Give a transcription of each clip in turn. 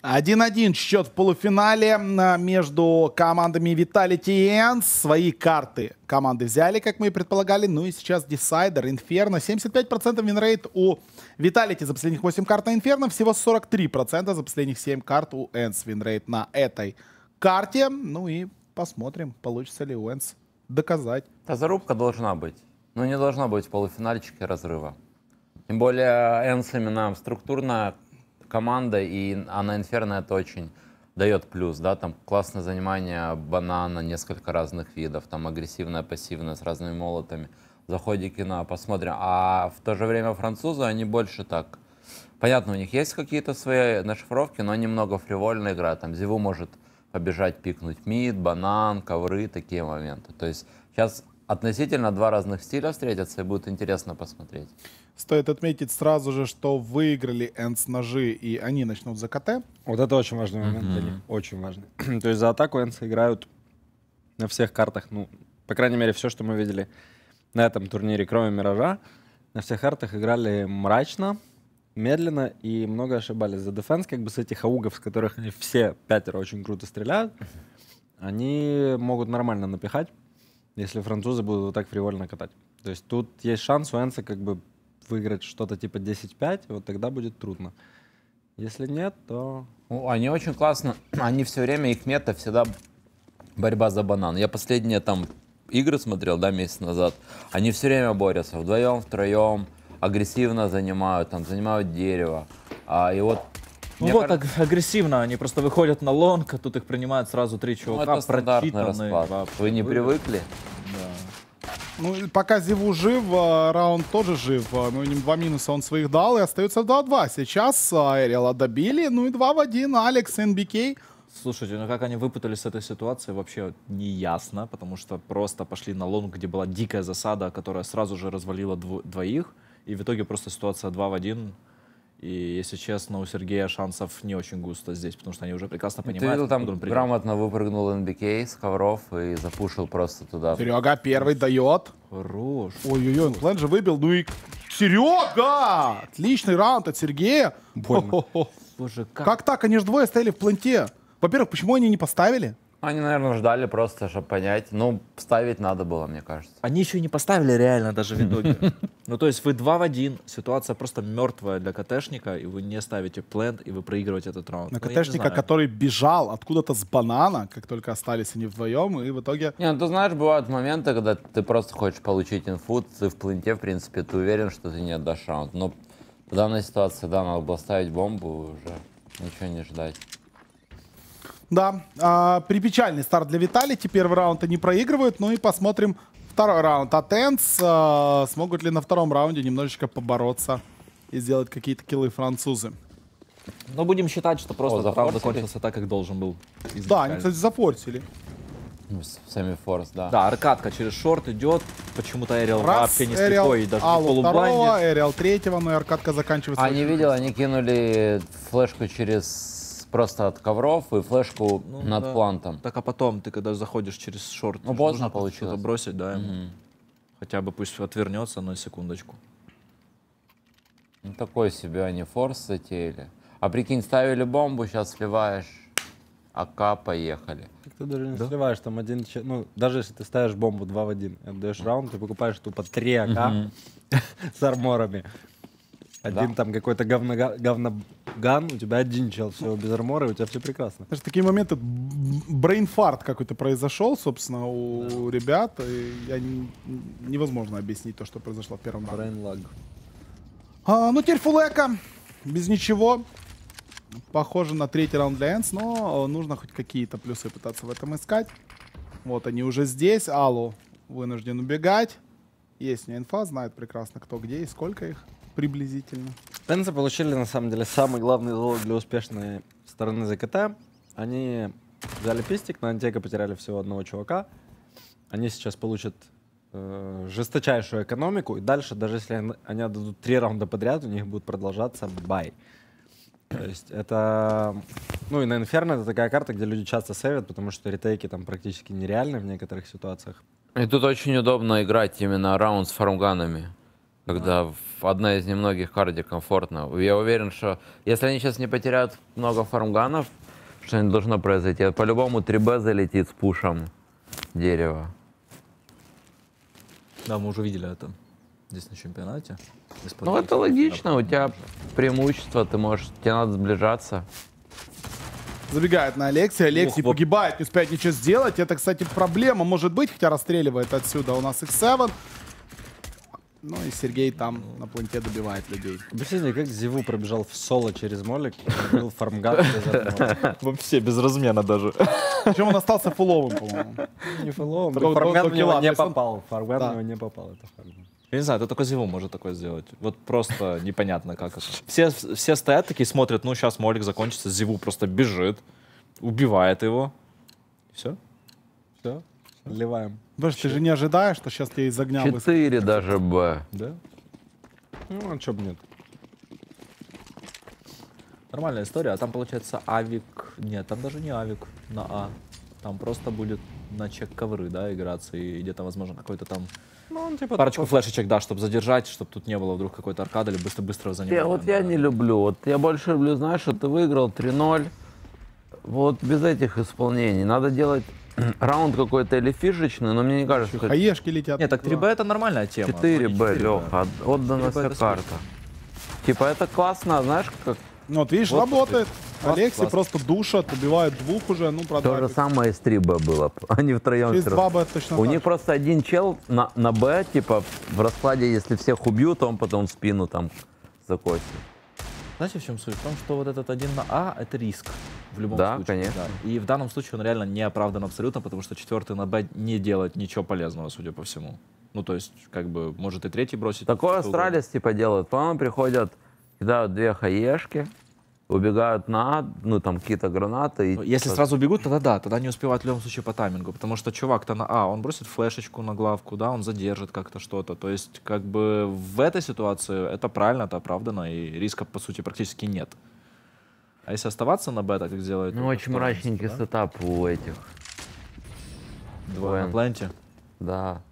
1-1 счет в полуфинале между командами Vitality и ENCE. Свои карты команды взяли, как мы и предполагали. Ну и сейчас Decider, Inferno. 75% винрейт у Vitality за последних 8 карт на Inferno. Всего 43% за последних 7 карт у ENCE винрейт на этой карте. Ну и посмотрим, получится ли у ENCE доказать. Зарубка должна быть. Но не должно быть в полуфинальчике разрыва. Тем более ENCE именно структурная команда, а на Inferno это очень дает плюс, да, там классное занимание банана, несколько разных видов, там агрессивное, пассивное, с разными молотами. Заходики на посмотрим. А в то же время французы, они больше так, понятно, у них есть какие-то свои нашифровки, но они много фривольно играют, там Зиву может побежать, пикнуть мид, банан, ковры, такие моменты. То есть сейчас относительно два разных стиля встретятся, и будет интересно посмотреть. Стоит отметить сразу же, что выиграли ENCE ножи, и они начнут за КТ. Вот это очень важный момент для них, очень важный. То есть за атаку ENCE играют на всех картах, ну, по крайней мере, все, что мы видели на этом турнире, кроме Миража, на всех картах играли мрачно, медленно и много ошибались. За дефенс, как бы с этих аугов, с которых они все пятеро очень круто стреляют, они могут нормально напихать, если французы будут вот так фривольно катать. То есть тут есть шанс у ENCE как бы выиграть что-то типа 10-5, вот тогда будет трудно. Если нет, то... Ну, они очень классно, они все время, их мета всегда борьба за банан. Я последние там игры смотрел, да, месяц назад, они все время борются, вдвоем, втроем, агрессивно занимают, там, занимают дерево. И вот... Ну вот, кажется, агрессивно, они просто выходят на лонг, а тут их принимают сразу 3 чувака, ну, это стандартный расклад. Вы не привыкли? Да. Ну, пока Зиву жив, раунд тоже жив. Ну, 2 минуса он своих дал, и остается 2-2. Сейчас Эриэла добили, ну и 2-1. Алекс, НБК. Слушайте, ну как они выпутались с этой ситуации, вообще не ясно, потому что просто пошли на лонг, где была дикая засада, которая сразу же развалила двоих, и в итоге просто ситуация 2-1. И, если честно, у Сергея шансов не очень густо здесь, потому что они уже прекрасно понимают. Ты видел, там грамотно выпрыгнул НБК с ковров и запушил просто туда. Серега первый дает. Хорош. Ой-ой-ой, план же выбил. Ну и Серега! Отличный раунд от Сергея. Больно. Боже, Как так? Они же двое стояли в планте. Во-первых, почему они не поставили? Они, наверное, ждали просто, чтобы понять. Ну, ставить надо было, мне кажется. Они еще и не поставили реально даже в итоге. Ну, то есть вы 2 в 1, ситуация просто мертвая для КТшника, и вы не ставите плент, и вы проигрываете этот раунд. На КТшника, который бежал откуда-то с банана, как только остались они вдвоем, и в итоге... Не, ну ты знаешь, бывают моменты, когда ты просто хочешь получить инфу, ты в пленте, в принципе, ты уверен, что ты не отдашь раунд. Но в данной ситуации, да, надо было ставить бомбу и уже ничего не ждать. Да, припечальный старт для Vitality. Первый раунд они проигрывают. Ну и посмотрим второй раунд от ENCE. Смогут ли на втором раунде немножечко побороться и сделать какие-то киллы французы. Ну, будем считать, что просто раунд зафорсили? закончился так, как должен был. Да, они, кстати, зафорсили. Сами-форс, да. Да, аркадка через шорт идет. Почему-то Эриэл Раз, вообще не Эриэл, слепой, даже не Аллу второго, полублайнде. Эриэл третьего, но и аркадка заканчивается. Не видел, они кинули флешку через просто от ковров и флешку над плантом. Так, а потом ты, когда заходишь через шорт, Ну, нужно поздно получилось. что-то бросить, да, ему. Хотя бы пусть отвернется на секундочку. Ну, такой себе они форс затеяли. А прикинь, ставили бомбу, сейчас сливаешь. АК, поехали. Ты даже не сливаешь, там один... Ну, даже если ты ставишь бомбу 2 в 1, отдаешь раунд, ты покупаешь тупо 3 АК с арморами. Один там какой-то говноган, у тебя один чел, все без армора, у тебя все прекрасно. Даже такие моменты, брейнфарт какой-то произошел, собственно, у ребят. И невозможно объяснить то, что произошло в первом раунде. Брейнлаг. Ну, теперь фулэка, без ничего. Похоже на третий раунд для ENCE, но нужно хоть какие-то плюсы пытаться в этом искать. Вот они уже здесь. Аллу вынужден убегать. Есть у меня инфа, знает прекрасно, кто где и сколько их приблизительно. ENCE получили, на самом деле, самый главный залог для успешной стороны ЗКТ. Они взяли пистик, на антека потеряли всего одного чувака. Они сейчас получат жесточайшую экономику. И дальше, даже если они отдадут 3 раунда подряд, у них будет продолжаться бай. То есть это... Ну и на Inferno это такая карта, где люди часто сейвят, потому что ретейки там практически нереальны в некоторых ситуациях. И тут очень удобно играть именно раунд с фармганами. Когда одна из немногих карт, где комфортно. Я уверен, что если они сейчас не потеряют много фармганов, что не должно произойти, по-любому 3Б залетит с пушем дерева. Да, мы уже видели это здесь на чемпионате. Ну, это логично, у тебя преимущество, тебе надо сближаться. Забегает на Алексея. Алексей вот. погибает, не успеет ничего сделать. Это, кстати, проблема может быть, хотя расстреливает отсюда у нас X7. Ну и Сергей там на планете добивает людей. Объясните, как Зиву пробежал в соло через молик, был фармган без одного. Вообще без размена даже. Причем он остался фуловым, по-моему. Не фоллоу, До фармган в него килла, то не есть он- попал. Фармган в Да. него не попал, это фармган. Я не знаю, это только Зиву может такое сделать. Вот просто непонятно, как это. Все стоят такие, смотрят, ну сейчас молик закончится, Зиву просто бежит, убивает его. Все. Все, наливаем. Потому что ты же не ожидаешь, что сейчас тебе из огня выскочит. 4 даже Б. Да? Ну, а чё бы нет. Нормальная история, а там получается авик. Нет, там даже не авик на А. Там просто будет на чек-ковры, да, играться. И где-то, возможно, какой-то там Ну, он типа... парочку флешечек, да, чтобы задержать, чтобы тут не было вдруг какой-то аркады или быстро-быстро занимать. Я не люблю. Вот я больше люблю, знаешь, что ты выиграл 3-0. Вот без этих исполнений. Надо делать раунд какой-то или фишечный, но мне не кажется, что Хаешки летят. Нет, так 3Б это нормальная тема. 4Б, Леха, отдана 4Б вся это карта. Типа это классно, знаешь, как Ну вот видишь, Вот работает. Класс, Алексей класс. просто душат, убивает двух уже. Ну, правда, то же самое и с 3Б было. Они втроем через всё равно. 2 Б точно У так них же. просто один чел на Б, типа, в раскладе, если всех убьют, он потом в спину там закосит. Знаете, в чем суть? В том, что вот этот один на А это риск. В любом Да, случае. конечно. Да. И в данном случае он реально не оправдан абсолютно, потому что четвертый на Б не делает ничего полезного, судя по всему. Ну, то есть, как бы, может и третий бросить. Такое что угодно. Астралис типа делают. Потом приходят, кидают 2 хаешки, убегают на А, ну там какие-то гранаты. И, Если типа, сразу бегут, тогда да, тогда не успевают в любом случае по таймингу, потому что чувак-то на А, он бросит флешечку на главку, да, он задержит как-то что-то, то есть как бы в этой ситуации это правильно, это оправдано, и риска по сути практически нет. А если оставаться на Б, так как делают... Ну, очень мрачненький сетап у этих. Двое на планете. Да.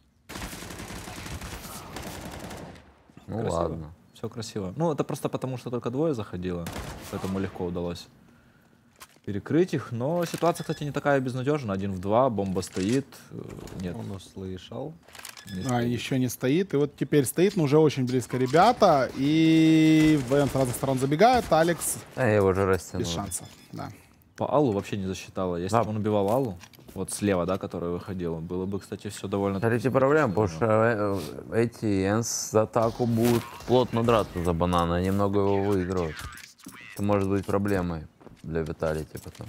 Ну Красиво. ладно. Все красиво. Ну, это просто потому, что только двое заходило, поэтому легко удалось перекрыть их. Но ситуация, кстати, не такая безнадежная. 1 в 2, бомба стоит. Нет, Он услышал. не А, стоит. еще не стоит. И вот теперь стоит, но уже очень близко ребята. И вдвоем с разных сторон забегают. Алекс А я его уже растянул. без шансов. Да. По Аллу вообще не засчитала. Если Да. бы он убивал Аллу, вот слева, да, которая выходила, было бы, кстати, все довольно... Смотрите, проблема, потому что эти Энс за атаку будут плотно драться за банана, они много его выигрывают. Это может быть проблемой для Виталити потом.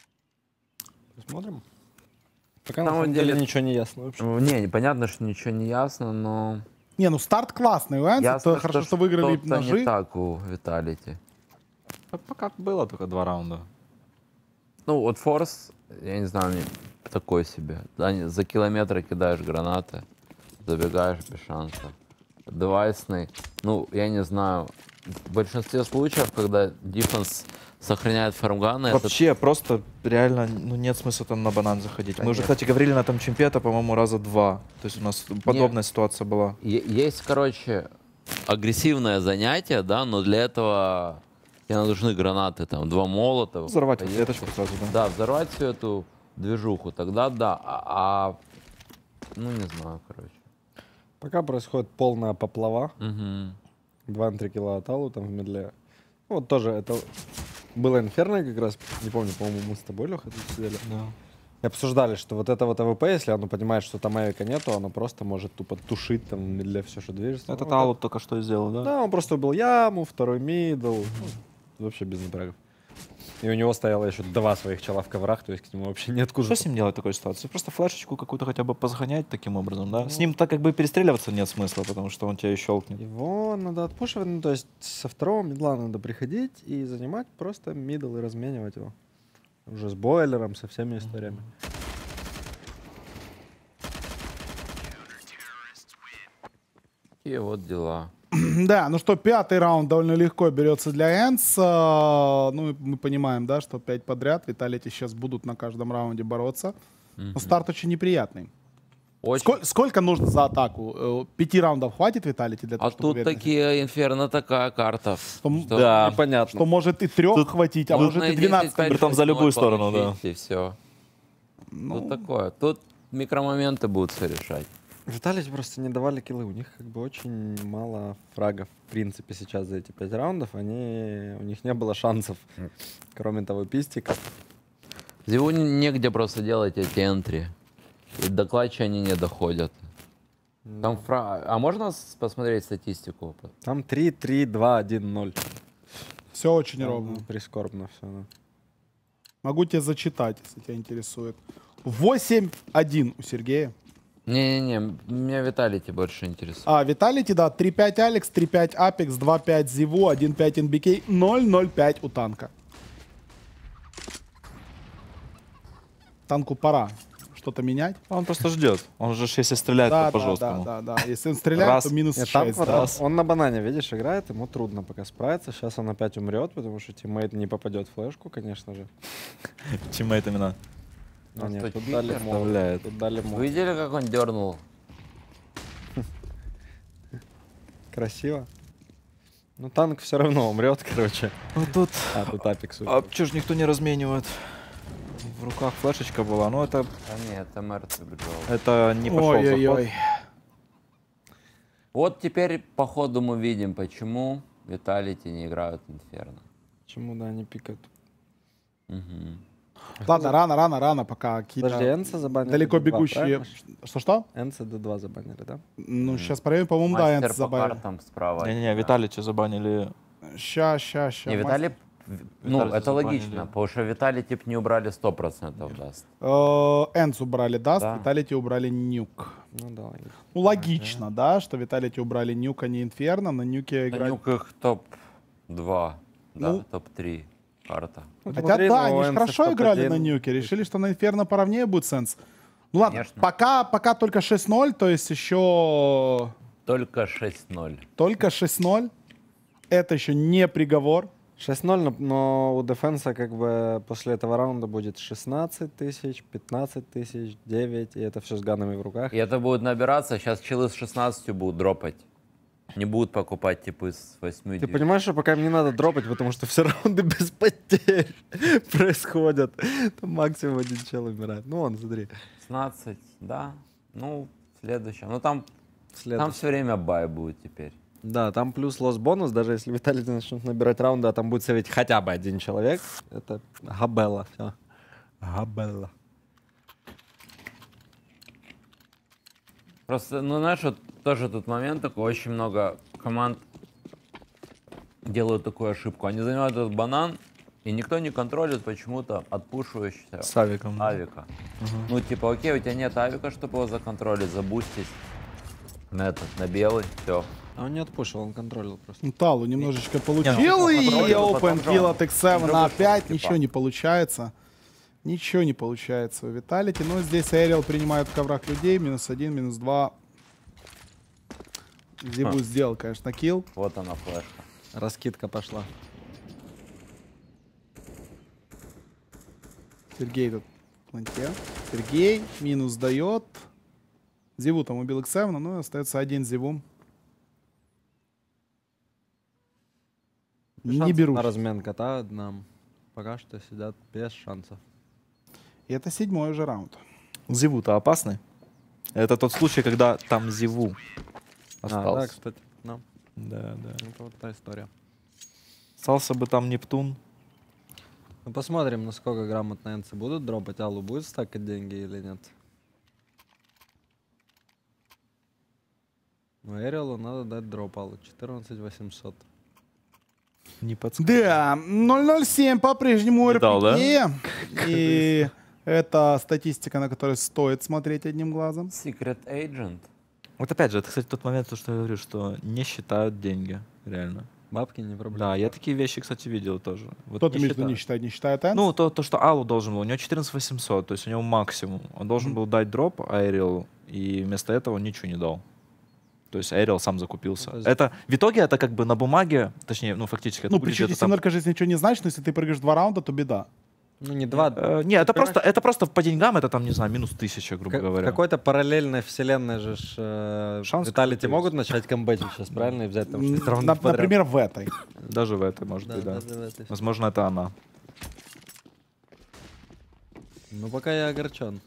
Посмотрим. Пока На на самом самом деле деле- ничего не ясно вообще. Не, непонятно, что ничего не ясно, но Не, ну старт классный. У Энса. ясно, Это хорошо, что выиграли что-то ножи. не так у Виталити. Пока было только 2 раунда. Ну, вот Форс, я не знаю, мне такой себе. За километры кидаешь гранаты, забегаешь без шансов. Девайсный, ну, я не знаю. В большинстве случаев, когда дефенс сохраняет фармганы, это Вообще, просто реально, ну, нет смысла там на банан заходить. Мы уже, Конечно. кстати, говорили на этом чемпионате, по-моему, раза 2. То есть у нас подобная ситуация была. Есть, короче, агрессивное занятие, да, но для этого тебе нужны гранаты, там, 2 молота. Взорвать поехать. веточку сразу, да? Да, взорвать всю эту движуху, тогда да. Ну, не знаю, короче. Пока происходит полная поплава. Мгм. 2 на 3 килла от Аллу там в медле. Ну, вот тоже это было Инферно как раз. Не помню, по-моему, мы с тобой, Леха, тут сидели. Да. И обсуждали, что вот это вот АВП, если оно понимает, что там авика нету, оно просто может тупо тушить там в медле все, что движется. Это Ну, Талу только что сделал, да? Да, он просто убил яму, второй мидл. Ну, вообще без напрягов. И у него стояло еще 2 своих чела в коврах, то есть к нему вообще неоткуда. Что с ним делать в такой ситуации? Просто флешечку какую-то хотя бы позгонять таким образом, да? С ним так как бы перестреливаться нет смысла, потому что он тебя и щелкнет. Его надо отпушивать, ну, то есть со второго мидла надо приходить и занимать просто мидл и разменивать его. Уже с бойлером, со всеми историями. Такие вот дела. Да, ну что, 5-й раунд довольно легко берется для Энс. Ну, и мы понимаем, да, что 5 подряд. Виталити сейчас будут на каждом раунде бороться. Но старт очень неприятный. Очень. Сколько нужно за атаку? 5 раундов хватит Виталити для того, А чтобы тут уверенно? такие Инферно такая карта. Что- Да, Непонятно. Что может и 3 хватить, а может и 12. Притом за любую сторону, да. И все. Ну, Тут такое. Тут микромоменты будут все решать. Виталити просто не давали киллы. У них как бы очень мало фрагов. В принципе, сейчас за эти 5 раундов у них не было шансов. Кроме того, пистика. Зеву негде просто делать эти энтри. И до клатча они не доходят. Там А можно посмотреть статистику? Там 3, 3, 2, 1, 0. все очень ровно. Прискорбно все. Да. Могу тебе зачитать, если тебя интересует. 8-1 у Сергея. Не-не-не, меня Виталити больше интересует. А, Виталити, да, 3-5 Алекс, 3-5 Апекс, 2-5 Зиву, 1-5 НБК, 0-0-5 у танка. Танку пора что-то менять. Он просто ждет. Он же, если стреляет, Да, то по да, жесткому. да. Если он стреляет, Раз. то минус Нет, 6. там Да. он на банане, видишь, играет, ему трудно пока справиться. Сейчас он опять умрет, потому что тиммейт не попадет в флешку, конечно же. Тиммейт именно А нет, что, тут читер? дали мол. вставляет. Тут дали мол. Вы видели, как он дернул? Красиво. Ну, танк все равно умрет, короче. Ну тут... А, тут Апекс. А чё ж никто не разменивает? В руках флешечка была, но это А нет, это мертвый бежал. не пошел заход. Ой-ой-ой. Вот теперь, походу, мы видим, почему Виталити не играют Инферно. Почему, да, они пикают? Мгм. Ладно, рано, пока Подожди, какие-то Энса забанили. далеко D2, бегущие... правильно? Что-что? Энса D2 забанили, да? Ну, сейчас проверим, по-моему, да, Мастер Энс по забавил. картам справа. Не-не-не, Виталити забанили. Ща. Не, Виталий... Ну, Виталити это забанили. логично, потому что Виталий тип не убрали 100% даст. Энс убрали Даст, Да. Виталити убрали Нюк. Ну да, логично. Ну, логично, да, что Виталити убрали Нюк, а не Инферно. На Нюке играть... Нюк их топ-2, да, Ну. топ-3 карта. Ну, Хотя смотри, да, но они же Энса хорошо в играли топ-1. на Нюке. Решили, что на Инферно поровнее будет сенс. Ну ладно, Конечно. пока только 6-0, то есть еще Только 6-0. только 6-0. Это еще не приговор. 6-0, но у Дефенса как бы после этого раунда будет 16 тысяч, 15 тысяч, 9, и это все с ганами в руках. И это будет набираться, сейчас челы с 16 будут дропать. Не будут покупать типа с 8. Ты понимаешь, что пока им не надо дропать, потому что все раунды без потерь происходят. Там максимум один чел умирает. Ну вон, смотри. 16, да. Ну, следующее. Ну там Следующий. все время бай будет теперь. Да, там плюс лосс-бонус, даже если Виталий начнет набирать раунды, а там будет сейвить хотя бы один человек. Это габелла, все. Габелла. Просто, ну, знаешь, вот тоже тут момент такой, очень много команд делают такую ошибку. Они занимают этот банан, и никто не контролит почему-то отпушивающегося С авиком. авика. Ну, типа, окей, у тебя нет авика, чтобы его законтролить, забустить на этот, на белый, все. А он не отпушил, он контролил просто. Ну, Талу немножечко Не, получил, ну, и попробовал, open потом kill же от X7 уже на вышел, 5. типа. Ничего не получается. Ничего не получается у Виталити. Но здесь Эриэл принимает в коврах людей. -1, -2. Зибу сделал, конечно, килл. Вот она флешка. Раскидка пошла. Сергей тут в планте. Сергей минус дает. Зиву там убил X7, ну и остается один Зиву. Не Шансов беру. на размен кота нам пока что сидят без шансов. И это 7-й уже раунд. Зиву-то опасный. Это тот случай, когда там Зиву остался. Да, кстати. Ну, Да. это вот та история. Остался бы там Нептун. Ну, посмотрим, насколько грамотно энцы будут дропать. Аллу будет стакать деньги или нет. Ну, Эриэлу надо дать дроп Аллу. 14 800. Не подскажешь. Да, 007 по-прежнему Не дал, РПГ. И это статистика, на которую стоит смотреть одним глазом. Secret Agent. Вот опять же, это, кстати, тот момент, то, что я говорю, что не считают деньги, реально. Бабки не проблема. Да, я такие вещи, кстати, видел тоже. Вот Кто-то не между не считают. считает, не считает Энс. Ну, то, что Аллу должен был, у него 14 800, то есть у него максимум. Он должен был дать дроп Айрил, и вместо этого он ничего не дал. То есть Айрил сам закупился. Ну, Это, в итоге это как бы на бумаге, точнее, ну, фактически, это Ну, при выглядит счете это там 7 жизни ничего не значит, но если ты прыгаешь 2 раунда, то беда. Ну, не 2. Не, это просто по деньгам, это там, не знаю, минус 1000, грубо говоря. Какой-то параллельной вселенной же Шанс Виталити какой-то могут начать камбэчить сейчас, правильно? И взять там 6 раундов подряд. Например, в этой. Даже в этой, может быть, да. даже в этой. Возможно, это она. Ну, пока я огорчен.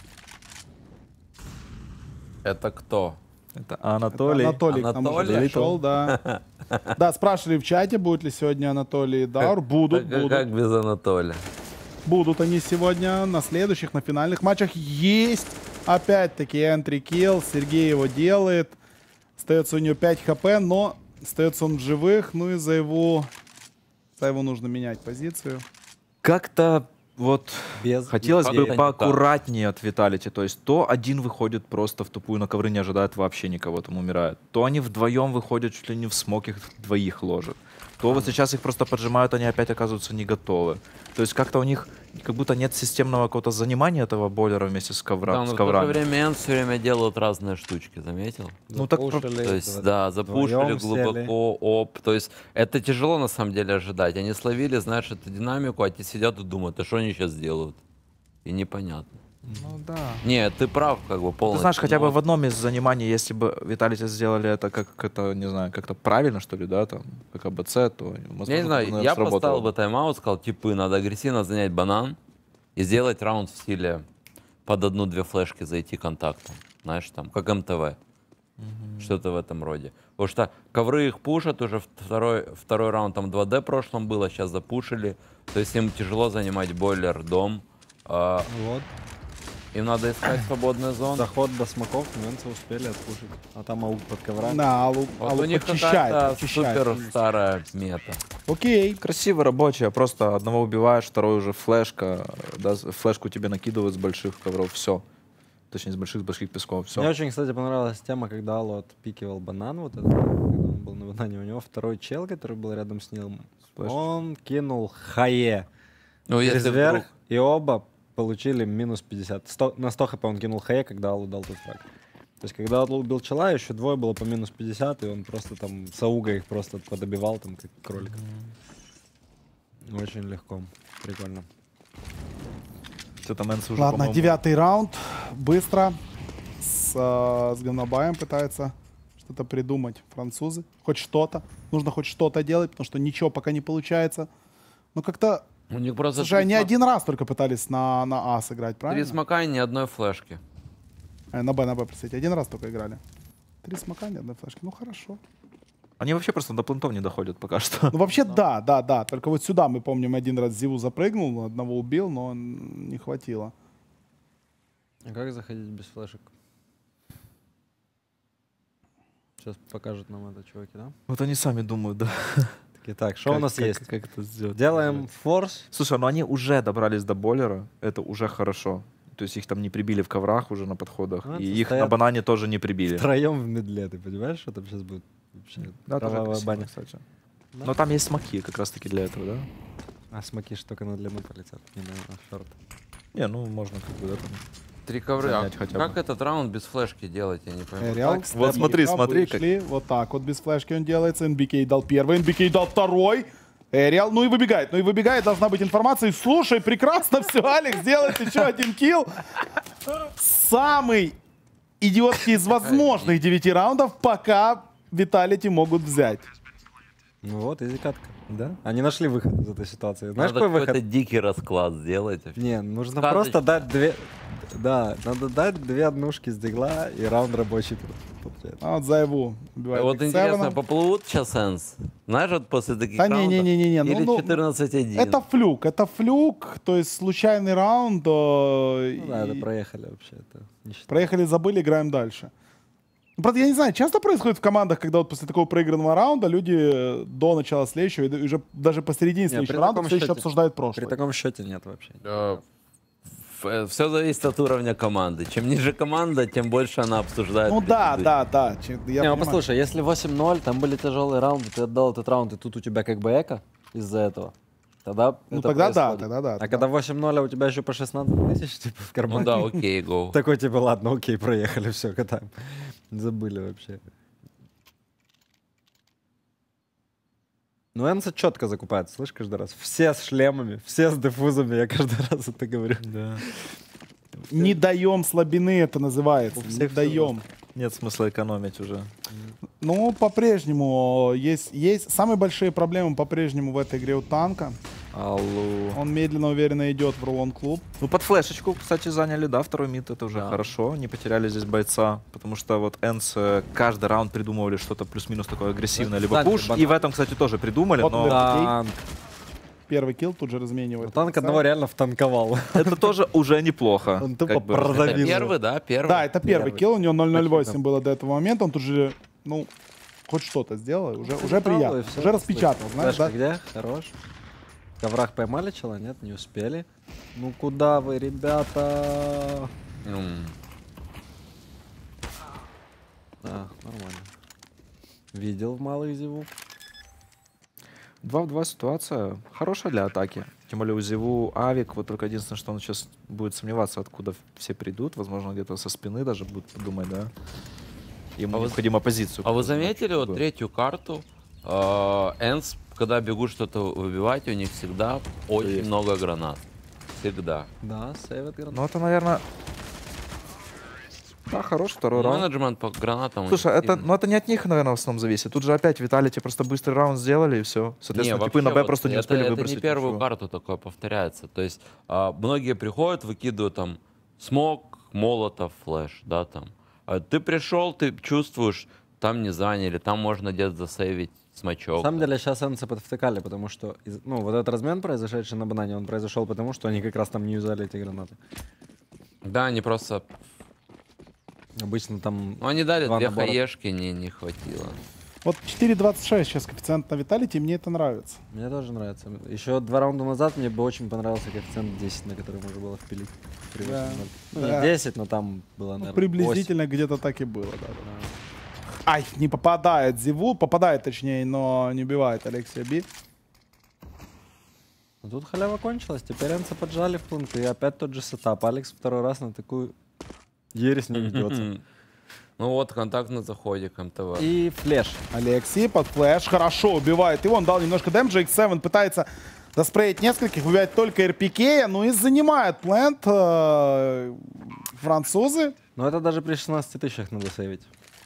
Это кто? Это Анатолий. Анатолий к нам уже Анатолий? пришел, да. Да, спрашивали в чате, будет ли сегодня Анатолий и Даур. Будут. Как без Анатолия? Будут они сегодня на следующих, на финальных матчах. Есть опять-таки entry kill. Сергей его делает. Остается у него 5 хп, но остается он в живых. Ну и за его нужно менять позицию. Как-то вот Без... хотелось бы Без- поаккуратнее от Виталити. То есть то один выходит просто в тупую на ковры, не ожидает вообще никого, там умирает. То они вдвоем выходят, чуть ли не в смок их двоих ложат. То вот сейчас их просто поджимают, они опять оказываются не готовы. То есть как-то у них как будто нет системного какого-то занимания этого бойлера вместе с, Да, но с в то коврами. же время Энс все время делают разные штучки, заметил? Ну так Запушили, То есть, да, запушили вдвоем сели. глубоко, оп. То есть это тяжело на самом деле ожидать. Они словили, знаешь, эту динамику, а те сидят и думают, а что они сейчас делают? И непонятно. Ну да. Нет, ты прав, как бы Ты полностью. знаешь, хотя бы но в одном из заниманий, если бы Виталити сделали это как это, не знаю, как-то правильно, что ли, да, там, как АБЦ, то, возможно, Я не знаю, наверное, я сработало поставил бы тайм-аут, сказал, типы, надо агрессивно занять банан и сделать раунд в стиле под одну-две флешки зайти контактом. Знаешь, там, как МТВ. Что-то в этом роде. Потому что ковры их пушат, уже второй раунд там 2D в прошлом было, сейчас запушили. То есть им тяжело занимать бойлер, дом. Вот. Им надо искать свободную зону. Заход до смоков, немцы успели отпушить. А там аук под коврами. Да, Алу Вот у них какая-то супер старая мета. Окей. Красиво рабочая, просто одного убиваешь, второй уже флешка, да, флешку тебе накидывают с больших ковров, все. Точнее, с больших песков, все. Мне очень, кстати, понравилась тема, когда Алло отпикивал банан, вот этот, когда он был на банане. У него второй чел, который был рядом с ним, он кинул хае. Ну, если Вверх, вдруг... и оба получили минус 50. На 100 хп он кинул хае, когда Аллу дал тот фраг. То есть, когда Аллу убил чела, еще двое было по минус 50, и он просто там с ауга их просто подобивал, там, как кроликов. Очень легко. Прикольно. Все там Энси уже, Ладно, по-моему, 9-й раунд. Быстро. С говнобаем пытается что-то придумать французы. Хоть что-то. Нужно хоть что-то делать, потому что ничего пока не получается. Ну как-то... У них просто Слушай, они один раз только пытались на А сыграть, 3 правильно? смока и ни одной флешки. На Б, простите. Один раз только играли. 3 смока, ни одной флешки. Ну хорошо. Они вообще просто до плентов не доходят пока что. Ну вообще да. Только вот сюда, мы помним, один раз Зиву запрыгнул, одного убил, но не хватило. А как заходить без флешек? Сейчас покажут нам это, чуваки, да? Вот они сами думают, да. Такие, так, что у нас есть? Как это сделать? Делаем форс. Слушай, ну они уже добрались до бойлера, это уже хорошо. То есть их там не прибили в коврах уже на подходах, Ну, и это их стоят на банане тоже не прибили. Втроем в медле, ты понимаешь, что там сейчас будет? Вообще Да, тоже кровавая красиво, баня. кстати. Да. Но там есть смоки как раз таки для этого, да? А смоки ж только на длину полетят, не на шорт. Не, ну можно как бы, да, там. 3 ковры. А Занять хотя как бы. этот раунд без флешки делать, я не пойму. Реал, Так, вот смотри, смотри, как- вышли. Вот так вот без флешки он делается. НБК дал первый, НБК дал второй. Эриал, ну и выбегает, должна быть информация. И слушай, прекрасно все, Алекс делает еще один килл. Самый идиотский из возможных 9 раундов, пока Виталити могут взять. Ну вот, изи катка. Да? Они нашли выход из этой ситуации. Знаешь, надо какой какой-то выход? дикий расклад сделать. Не, нужно Сказочно. просто дать две... Да, надо дать 2 однушки с дигла, и раунд рабочий получается. А вот Зайву убивает Вот их интересно, севеном. поплывут сейчас Энс? Знаешь, вот после таких Да раундов? не-не-не-не. Или Ну, 14-1? это флюк, то есть случайный раунд. Ну да, это проехали вообще. Это не считаю. Проехали, забыли, играем дальше. Ну, правда, я не знаю, часто происходит в командах, когда вот после такого проигранного раунда люди до начала следующего, и уже даже посередине следующего раунда все еще обсуждают При прошлое. таком счете нет вообще. Все зависит от уровня команды. Чем ниже команда, тем больше она обсуждает. Ну да, предыдущий. да. Я Не, ну понимаю. послушай, если 8-0, там были тяжелые раунды, ты отдал этот раунд, и тут у тебя как бы эко из-за этого, тогда Ну это тогда да, происходит. тогда да. А когда 8-0, а у тебя еще по 16 тысяч типа в Ну кармане. да, окей, гоу. Такой типа, ладно, окей, проехали, все, катаем. Забыли вообще. Ну, Энса четко закупает, слышь, каждый раз. Все с шлемами, все с дефузами, я каждый раз это говорю. Да. Не даем слабины, это называется. У Не всех всё даем. Нет смысла экономить уже. Ну, по-прежнему есть самые большие проблемы по-прежнему в этой игре у танка. Алло. Он медленно, уверенно идет в Рулон Клуб. Ну, под флешечку, кстати, заняли, да, второй мид, это уже хорошо. Не потеряли здесь бойца, потому что вот Энс каждый раунд придумывали что-то плюс-минус такое агрессивное, либо Танк, пуш. либо И в этом, кстати, тоже придумали, Вот но он, Танк. Первый килл тут же разменивает. Танк одного реально втанковал. это тоже уже неплохо. Он тупо Как бы. продавил. Это первый, да, первый? Да, это первый Первый. килл, у него 0.08 Почти. было до этого момента, он тут же, ну, хоть что-то сделал, уже Стало, приятно, и всё. уже распечатал, знаешь, Флешка да? где? Хорош. Коврах поймали чела? Нет, не успели. Ну куда вы, ребята? Нормально. Видел в малых зеву. 2 в 2 ситуация хорошая для атаки. Тем более у Зеву Авик, вот только единственное, что он сейчас будет сомневаться, откуда все придут. Возможно, где-то со спины даже будет думать, да. Ему необходимо позицию. А вы какую-то заметили вот будет. третью карту? Энс, когда бегут что-то выбивать, у них всегда очень Есть. много гранат. Всегда. Да, сейвит гранат. Ну, это, наверное... Да, хороший второй раунд. Менеджмент по гранатам. Слушай, очень это, сильный. ну, это не от них, наверное, в основном зависит. Тут же опять Виталити просто быстрый раунд сделали, и все. Соответственно, Не, типы на вообще Б вот просто не успели это выбросить не первую ничего. карту такое повторяется. То есть многие приходят, выкидывают там смог, молотов, флеш, да, там. А ты пришел, ты чувствуешь, там не заняли, там можно где-то засейвить смачок. На самом деле сейчас Энса подвтыкали, потому что ну, вот этот размен, произошедший на банане, он произошел потому, что они как раз там не юзали эти гранаты. Да, они просто... Обычно там... Ну, они дали Два 2 набора. хаешки, не хватило. Вот 4.26 сейчас коэффициент на Виталити, и мне это нравится. Мне тоже нравится. Еще 2 раунда назад мне бы очень понравился коэффициент 10, на который можно было впилить. При Да, 8-0. Ну, да. не 10, но там было, Ну, наверное, приблизительно где-то так и было, да. Ай, не попадает Зеву, попадает точнее, но не убивает Алексея Би. Но тут халява кончилась, теперь Энса поджали в планты, и опять тот же сетап. Алекс второй раз на такую ересь не ведется. Ну вот, контакт на заходе, КМТВ. И флеш. Алексей под флеш хорошо убивает. И он дал немножко дэмджа. X7 пытается доспреить нескольких, убивает только РПК. Ну и занимает плент французы. Но это даже при 16 тысячах надо сейвить.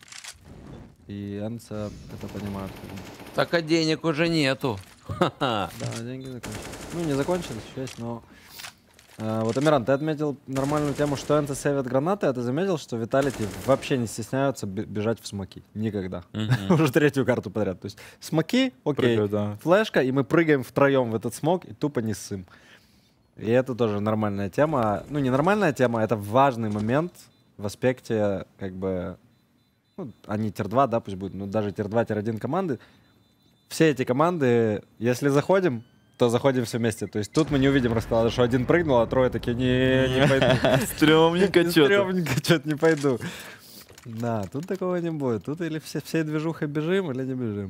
И Энса это понимают. Так, а денег уже нету. Ха-ха. Да, деньги закончились. Ну, не закончились, еще есть, но... вот, Амиран, ты отметил нормальную тему, что Энса сейвят гранаты, а ты заметил, что Виталити вообще не стесняются бежать в смоки? Никогда. Уже третью карту подряд. То есть смоки, окей, Прыгают, да. флешка, и мы прыгаем втроем в этот смок и тупо не ссым. И это тоже нормальная тема. Ну, не нормальная тема, это важный момент в аспекте, как бы... Ну, они тир-2, да, пусть будет, но даже тир-2, тир-1 команды. Все эти команды, если заходим, то заходим все вместе. То есть тут мы не увидим расклада, что один прыгнул, а трое такие, не пойду. Стрёмненько что-то. Стрёмненько, что-то не пойду. Да, тут такого не будет. Тут или всей движухой бежим, или не бежим.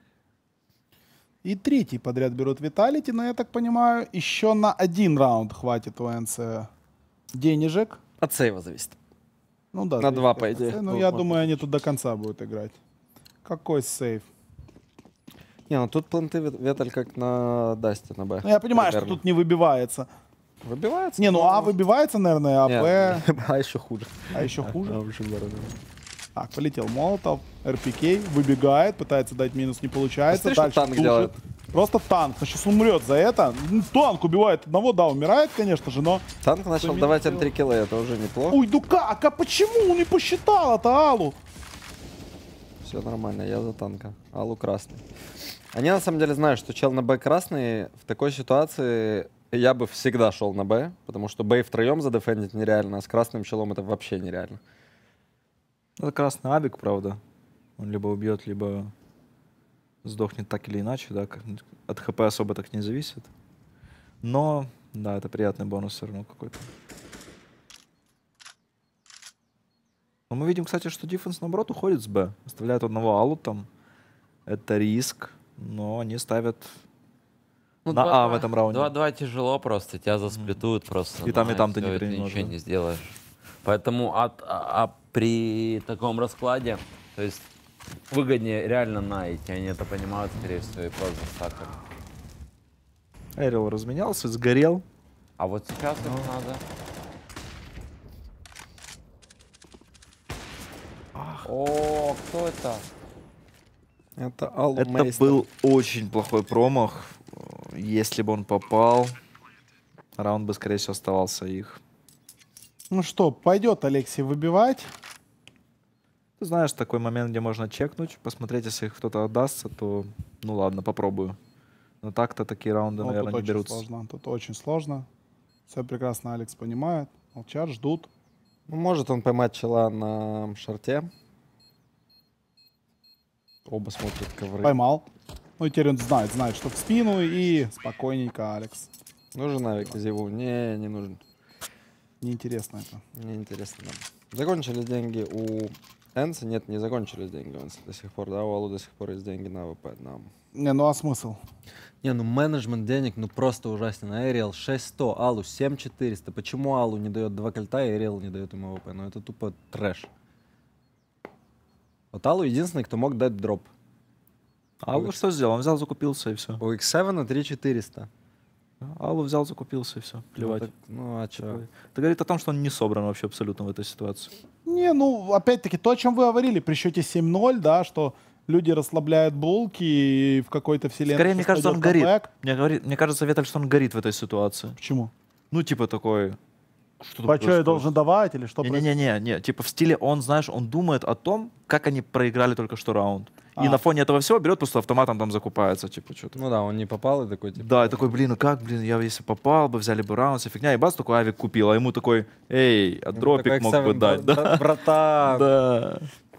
И третий подряд берут Виталити, но я так понимаю, еще на один раунд хватит у НС денежек. От сейва зависит. Ну да. На зависит два, от по идее. НС. Ну, Ну, я может думаю, они тут до конца будут играть. Какой сейв? Не, ну тут планты Веталь как на Дасте, на Б. Ну, я понимаю, что Примерно. тут не выбивается. Выбивается? Не, ну но- А выбивается, наверное, а Б... Нет, А еще хуже. А еще хуже. А, вообще борода. Так, полетел Молотов, РПК, выбегает, пытается дать минус, не получается. Посмотри, что Дальше танк тушит. делает. Просто танк, но сейчас умрет за это. Ну, танк убивает одного, да, умирает, конечно же, но... Танк начал минус давать сделал. М3 килла, это уже неплохо. Ой, ну как? А почему он не посчитал это Алу? Все нормально, я за танка. Алу красный. Они на самом деле знают, что чел на Б красный. В такой ситуации я бы всегда шел на Б, потому что Б втроем задефендить нереально, а с красным челом это вообще нереально. Это красный Авик, правда. Он либо убьет, либо сдохнет так или иначе, да. От ХП особо так не зависит. Но, да, это приятный бонус все равно какой-то. Но мы видим, кстати, что дефенс, наоборот, уходит с Б. Оставляет одного Алу там. Это риск, но они ставят Ну, на 2-2. А в этом раунде. 2-2 тяжело просто, тебя засплитуют просто. И там, и там ты всё, не и применёшь, ничего да? не сделаешь. Поэтому при таком раскладе, то есть выгоднее реально на эти. Они это понимают, скорее всего, и просто стакают. Эрил разменялся, сгорел. А вот сейчас им надо. О, кто это? Это Аллу Это Мейстер. был очень плохой промах. Если бы он попал, раунд бы, скорее всего, оставался их. Ну что, пойдет Алексей выбивать. Ты знаешь, такой момент, где можно чекнуть, посмотреть, если кто-то отдастся, то ну ладно, попробую. Но так-то такие раунды, Ну, наверное, тут не очень берутся. сложно. Тут очень сложно. Все прекрасно Алекс понимает. Молчат, ждут. Ну, может он поймать чела на шарте. Оба смотрят ковры. Поймал. Ну и теперь он знает, что в спину, и спокойненько Алекс. Нужен авик из его? Не нужен. Неинтересно это. Мне интересно, да. Закончились деньги у Энса? Нет, не закончились деньги у Энса до сих пор, да? У Аллу до сих пор есть деньги на ВП. Да. Не, ну а смысл? Не, ну менеджмент денег, ну просто ужасен. Эриэл 6100, Аллу 7400. Почему Аллу не дает 2 кольта, и Эриэл не дает ему ВП? Ну это тупо трэш. Вот Аллу единственный, кто мог дать дроп. Аллу что сделал? Он взял, закупился и все. У X7 на 3400. Аллу взял, закупился и все. Плевать. Ну а чё? Это говорит о том, что он не собран вообще абсолютно в этой ситуации. Не, ну, опять-таки, то, о чем вы говорили при счете 7-0, да, что люди расслабляют булки и в какой-то вселенной... Скорее, мне кажется, он пойдет горит. камбэк. Мне кажется, Веталь, что он горит в этой ситуации. Почему? Ну, типа такой... Что А что я должен давать или что? Не-не-не, типа в стиле он, знаешь, он думает о том, как они проиграли только что раунд. И А. на фоне этого всего берет, просто автоматом там закупается, типа что-то. Ну да, он не попал и такой, типа... Да, и такой, блин, ну как, блин, я если попал бы, взяли бы раунд, вся фигня, и бац, такой авик купил, а ему такой, эй, а Ему дропик такой мог бы X7, дать, да? Братан! Да.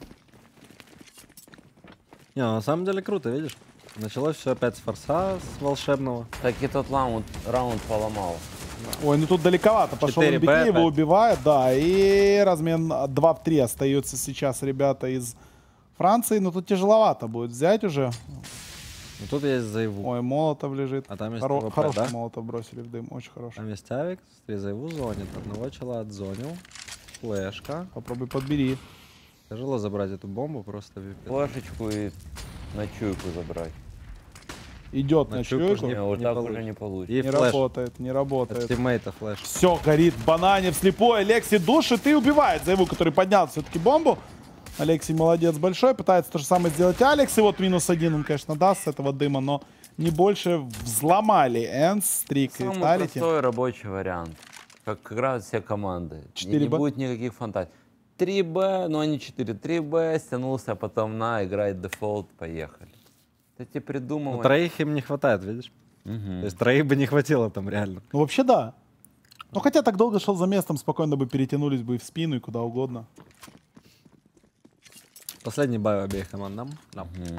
Не, ну, на самом деле круто, видишь? Началось все опять с форса, с волшебного. Так и тот раунд поломал. Ой, ну тут далековато. Пошел 4Б МБК, его опять. убивает, да. И размен 2 в 3 остается сейчас ребята из Франции. Но тут тяжеловато будет взять уже. Ну тут есть Зайву. Ой, Молотов лежит. А там есть ВП, Хороший да? Молотов бросили в дым, очень хороший. Там есть авик, смотри, Зайву зонит. Одного чела отзонил. Флешка. Попробуй подбери. Тяжело забрать эту бомбу, просто випет. Флешечку и на чуйку забрать. Идет На на чуйку чуйку. не- Не, вот так уже получится. не получится. И Не флеш. работает, не От работает. тиммейта флеш. Все, горит. Бананев слепой. Алекси душит и убивает Зайву, который поднял все-таки бомбу. Алексей молодец большой. Пытается то же самое сделать Алекс. И вот -1 он, конечно, даст с этого дыма, но не больше. Взломали Энс, Стрик и Самый Виталити. простой рабочий вариант. Как играют все команды. Не 4Б? будет никаких фантазий. 3Б, ну они 4. 3Б, стянулся, а потом на, играет дефолт, поехали. Эти Ну, придумывания. троих им не хватает, видишь? Мгм. То есть троих бы не хватило там реально. Ну, вообще, да. Ну, хотя так долго шел за местом, спокойно бы перетянулись бы и в спину, и куда угодно. Последний бай у обеих команд нам. Да. Мгм.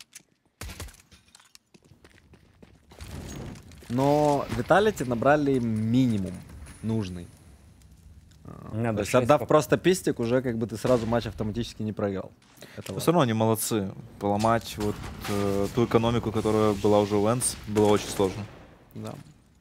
Но Виталити набрали минимум нужный. Надо То есть 6 отдав просто пистик, уже как бы ты сразу матч автоматически не проиграл. Это Но важно. все равно они молодцы. Поломать вот ту экономику, которая была уже у Энс, было очень сложно. Да.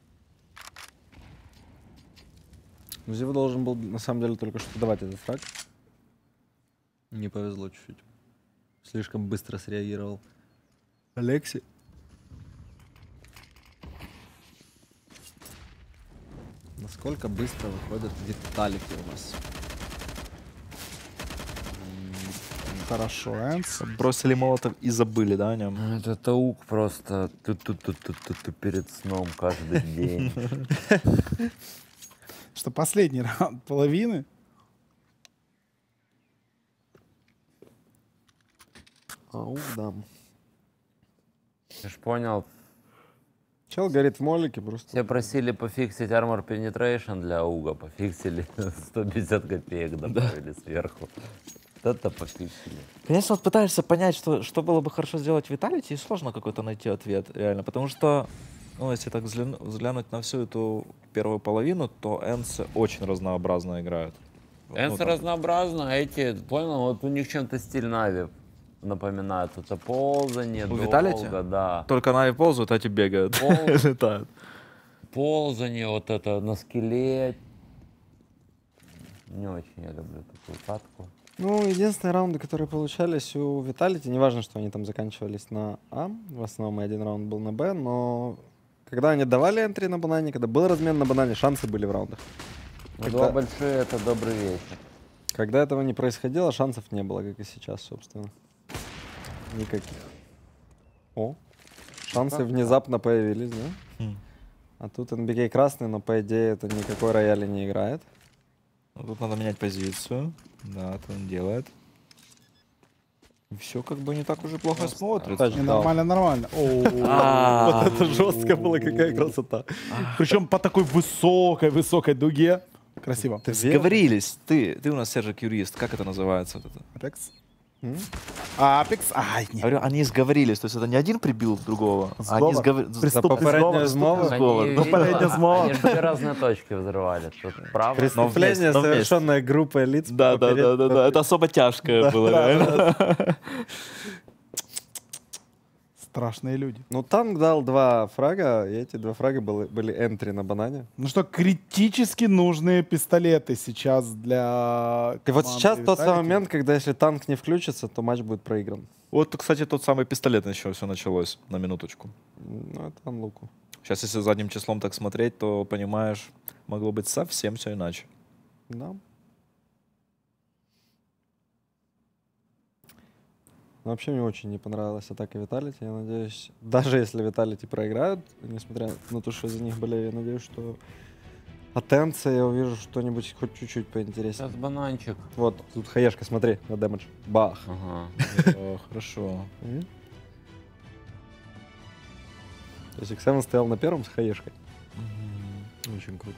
Ну, Зив должен был на самом деле только что давать этот фраг. Не повезло чуть-чуть. Слишком быстро среагировал. Алекси. Насколько быстро выходят Виталики у нас? Хорошо, Энс. Бросили молотов и забыли, да, о нем? Это таук просто ту-ту-ту-ту-ту перед сном каждый день. Что последний раунд половины. Ау, да. Ты ж понял, Чел горит в молике просто. все просили пофиксить Armor Penetration для Ауга, пофиксили 150 копеек добавили сверху. Это пофиксили. Конечно, вот пытаешься понять, что было бы хорошо сделать в Виталити, и сложно какой-то найти ответ, реально. Потому что, ну, если так взглянуть на всю эту первую половину, то Энсы очень разнообразно играют. Энс Ну, там- разнообразно, а эти, понял, вот у них чем-то стиль Нави напоминает. Это ползание, У Виталити? долго, да. Только Нави ползают, а эти бегают, летают. Ползание, вот это на скеле. Не очень я люблю такую катку. Ну, единственные раунды, которые получались у Vitality, неважно, что они там заканчивались на А, в основном и один раунд был на Б, но когда они давали энтри на банане, когда был размен на банане, шансы были в раундах. Два большие — это добрый вечер. Когда этого не происходило, шансов не было, как и сейчас, собственно. Никаких. О, шансы внезапно появились, да? А тут NBK красный, но по идее это никакой рояли не играет. Ну, тут надо менять позицию. Да, это он делает. Все как бы не так уже плохо смотрится. Не, нормально, нормально. Вот это жестко было, какая красота. Причем по такой высокой дуге. Красиво. Сговорились. Ты у нас, Сержик, юрист. Как это называется? Вот это? Апекс. Апекс. Ай, нет. Говорю, они сговорились. То есть это не один прибил другого, а они сговорились. Попередняя змова. Они же две разные точки взрывали. Тут право. Преступление, но вместе. совершенное группой лиц. Да. Это особо тяжкое было, реально. Страшные люди. Ну, танк дал 2 фрага, и эти 2 фрага были энтри на банане. Ну что, критически нужные пистолеты сейчас для... И вот команды сейчас тот Vitality. самый момент, когда если танк не включится, то матч будет проигран. Вот, кстати, тот самый пистолет еще все началось, на минуточку. Ну, это анлуку. Сейчас, если задним числом так смотреть, то, понимаешь, могло быть совсем все иначе. Да. Но вообще мне очень не понравилась атака Vitality. Я надеюсь, даже если Vitality проиграют, несмотря на то, что я за них болею, я надеюсь, что от Энца я увижу что-нибудь хоть чуть-чуть поинтереснее. Сейчас бананчик. Вот, тут хаешка, смотри, на дэмэдж. Бах. Ага. Хорошо. Мгм. То есть X7 стоял на первом с хаешкой. Очень круто.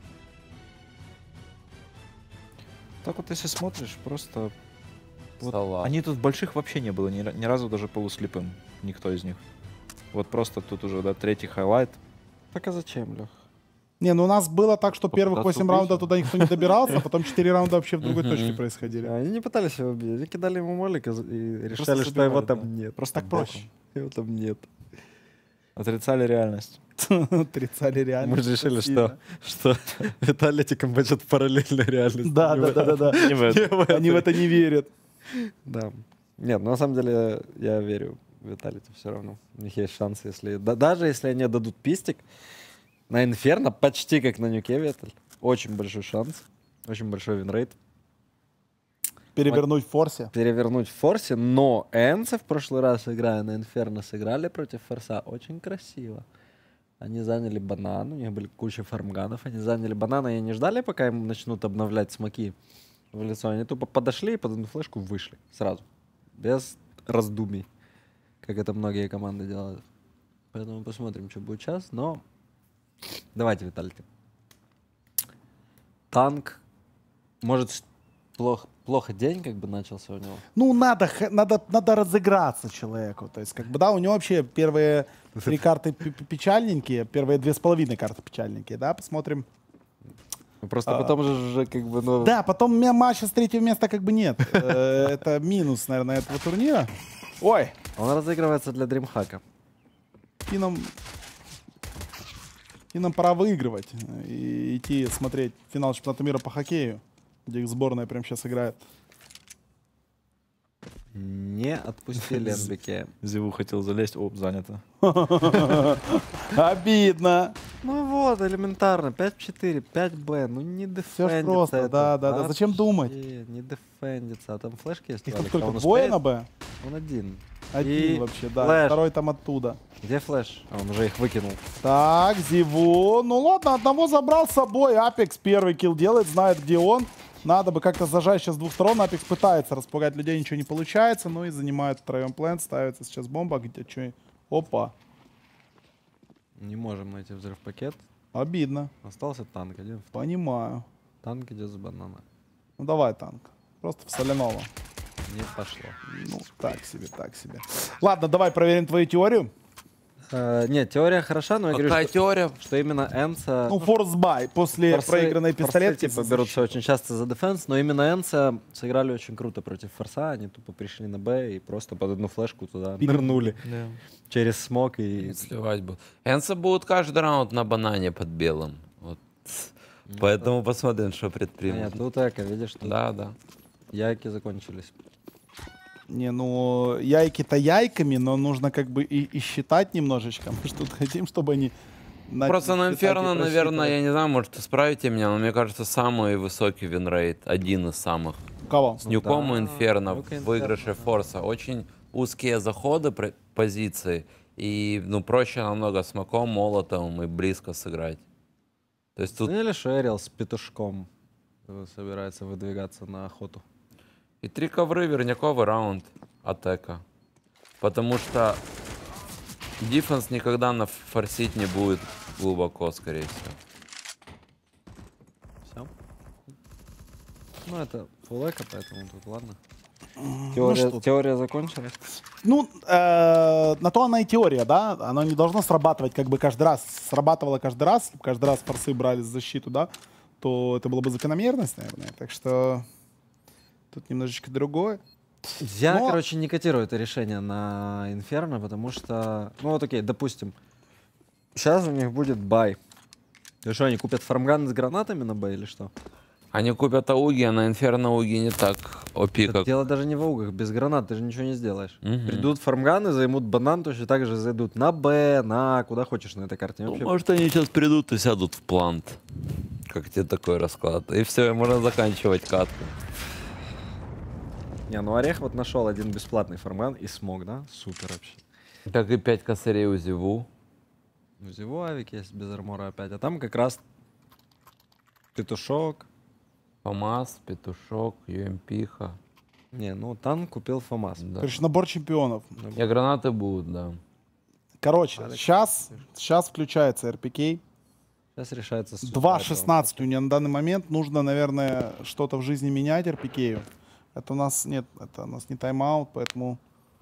Так вот, если смотришь, просто... Вот Салат. они тут больших вообще не было, ни разу даже полуслепым. Никто из них. Вот просто тут уже, да, третий хайлайт. Так а зачем, Лех? Не, ну у нас было так, что первых Попытаться 8 раундов туда никто не добирался, а потом 4 раунда вообще в другой точке происходили. Они не пытались его убить, они кидали ему молик и решали, Просто что его забивали, там да. нет. Просто Так боком. проще. Его там нет. Отрицали реальность. Отрицали реально. Мы же решили, что Vitality комбатят параллельно реальность. Да. Они в это не верят. Да. Нет, на самом деле я верю в Vitality все равно. У них есть шанс, если... даже если они дадут пистик, на Инферно почти как на Нюке Веталь. Очень большой шанс. Очень большой винрейт. Перевернуть в форсе. Перевернуть в форсе, но Энцы в прошлый раз, играя на Инферно, сыграли против форса очень красиво. Они заняли банан, у них были куча фармганов, они заняли банан, и не ждали, пока им начнут обновлять смоки в лицо. Они тупо подошли и под одну флешку вышли сразу, без раздумий, как это многие команды делают. Поэтому посмотрим, что будет сейчас, но давайте, Vitality. Танк, может, плохо день как бы начался у него. Ну, надо разыграться человеку. То есть, как бы, да, у него вообще первые 3 карты печальненькие, первые 2,5 карты печальненькие, да, посмотрим. Просто потом же как бы... Ну... Да, потом матча с 3-го места как бы нет. Это минус, наверное, этого турнира. Ой, Он разыгрывается для Дримхака. и нам пора выигрывать и идти смотреть финал чемпионата мира по хоккею, где их сборная прямо сейчас играет. Не отпустили НБК. Зиву хотел залезть, занято. Обидно. Ну вот, элементарно. 5-4, 5Б. Ну не дефендится. Все ж просто, это да. Зачем думать? вообще. Не дефендится. А там флешки есть. Их у там Алекса. сколько? Он Двое успеет? на Б? Он один. Один И вообще, да. флэш. Второй там оттуда. Где флеш? А он уже их выкинул. Так, Зиву. Ну ладно, одного забрал с собой. Апекс первый килл делает, знает, где он. Надо бы как-то зажать сейчас с двух сторон. Апекс пытается распугать людей, ничего не получается. Ну и занимают втроем плент. Ставится сейчас бомба. Где что? Опа. Не можем найти взрыв-пакет. Обидно. Остался танк один. Понимаю. Танк идет с банана. Ну давай танк. Просто в соляного. Не пошло. Ну, так себе, так себе. Ладно, давай проверим твою теорию. Нет, теория хороша, но я говорю, Какая теория? что именно Энца... Ну, форс-бай. После проигранной пистолетки. Форсы, типа, берутся очень часто за дефенс, но именно Энца сыграли очень круто против форса. Они тупо пришли на Б и просто под одну флешку туда нырнули через смог и... Сливать был. Энса будут каждый раунд на банане под белым. Вот. Поэтому посмотрим, что предпримут. Нет, тут эко, видишь? Тут... Да. Яйки закончились. Не, ну, яйки-то яйками, но нужно как бы и считать немножечко. Мы же тут хотим, чтобы они... Просто на считать и Инферно, наверное, просчитывать. я не знаю, может, исправите меня, но мне кажется, самый высокий винрейт, один из самых. Кого? С Нюком да, и Инферно Нюк и в Инферно, выигрыше да. Форса. Очень узкие заходы, позиции, и ну, проще намного смоком, молотом и близко сыграть. То есть тут Или Шерил с петушком собирается выдвигаться на охоту. и 3 ковры, верняковый раунд атака. Потому что дефенс никогда форсить не будет глубоко, скорее всего. Все. Ну, это фулэка, поэтому тут ладно. Ну, что? Теория закончилась. Ну, на то она и теория, да? Оно не должно срабатывать как бы каждый раз. Срабатывало каждый раз форсы брали за защиту, да? То это было бы закономерность, наверное. Так что тут немножечко другое. Я, Но- короче, не котирую это решение на Инферно, потому что... Ну вот окей, допустим, сейчас у них будет бай. И что, они купят фармганы с гранатами на бай или что? Они купят ауги, а на Инферно ауги не так опи, Так как... дело даже не в аугах, без гранат ты же ничего не сделаешь. Мгм. Придут фармганы, займут банан, точно так же зайдут на Б, на куда хочешь на этой карте. Ну, Вообще, может, они сейчас придут и сядут в плант. Как тебе такой расклад? И все, можно заканчивать катку. Не, ну Орех вот нашел один бесплатный фармган и смог, да? Супер вообще. Как и 5 косарей у Зиву. У Зиво авик есть без армора опять. А там как раз петушок. ФАМАС, Петушок, ЮМПиха. Не, ну танк купил ФАМАС. Да. Короче, набор чемпионов. И гранаты будут, да. Короче, сейчас включается РПК. Сейчас решается судьба 2.16 у меня на данный момент. Нужно, наверное, что-то в жизни менять РПК. Это у нас нет, это у нас не тайм-аут, поэтому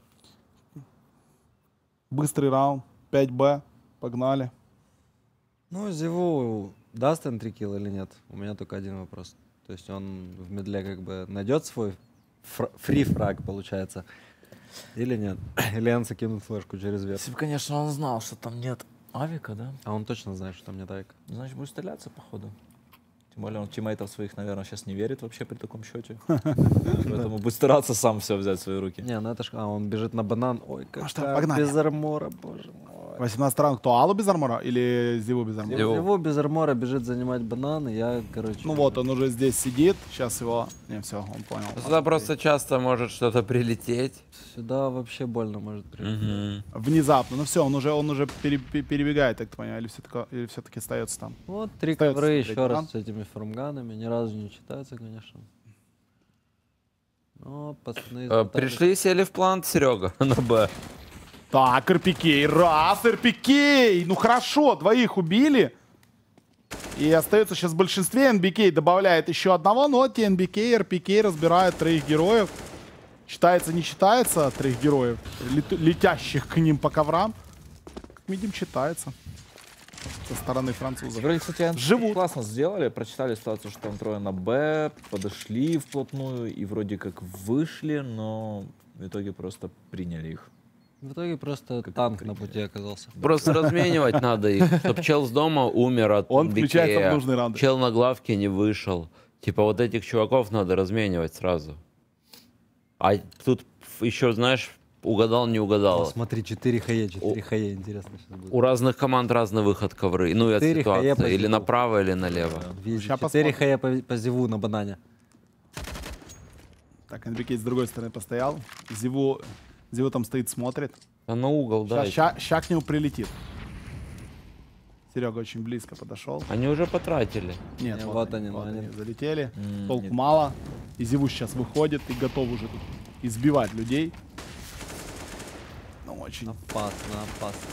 быстрый раунд. 5Б. Погнали. Ну, Зиву даст энтрикил или нет? У меня только один вопрос. То есть он в медле как бы найдет свой фри-фраг, получается, или нет? Или Энса кинут флешку через верх? Если бы, конечно, он знал, что там нет авика, да? А он точно знает, что там нет авика. Значит, будет стреляться, походу. Тем более он тиммейтов своих, наверное, сейчас не верит вообще при таком счете. Поэтому будет стараться сам все взять в свои руки. Не, ну это ж... А, он бежит на банан. Ой, как что, погнали. без армора, боже мой. 18 раунд. Кто? Аллу без армора или Зиву без армора? Зиву. Его без армора бежит занимать банан, и я, короче... Ну вот, он уже здесь сидит. Сейчас его... Не, все, он понял. Сюда просто часто может что-то прилететь. Сюда вообще больно может прийти. Мгм. Внезапно. Ну все, он уже перебегает, так понимаю, или все-таки остается там. Вот 3 Остается ковры смотреть еще раз банан. с этими фармганами. Ни разу не читаются, конечно. Но пацаны... измотались. Пришли и сели в плант, Серега, на Б. Так, РПК. Раз, РПК. Ну хорошо, двоих убили. И остается сейчас в большинстве. НБК добавляет еще одного, но те НБК и РПК разбирают троих героев. Считается, не считается троих героев, летящих к ним по коврам. Как видим, считается. Со стороны французов. Вроде, кстати, Живут. классно сделали, прочитали ситуацию, что там трое на Б, подошли вплотную и вроде как вышли, но в итоге просто приняли их. В итоге просто танк на пути оказался. Просто разменивать надо их, чтобы чел с дома умер от Он бикея, включается в нужные раунды. чел на главке не вышел. Типа вот этих чуваков надо разменивать сразу. А тут еще, знаешь, угадал, не О, угадал. смотри, 4 хае, 4 хае, интересно сейчас будет. У разных команд разный выход ковры. Ну и от 4 хае по ситуации. Или зиву. направо, или налево. Видите, Ща 4 посмотрим. хая по зиву на банане. Так, НБК с другой стороны постоял. Зиву там стоит, смотрит. Да на угол, да. Ща к нему прилетит. Серега очень близко подошел. Они уже потратили. Нет, Не, вот, вот они, они, вот но они они- залетели. Толку нет. мало. И Зиву сейчас выходит и готов уже тут избивать людей. Ну, очень. Опасно, опасно.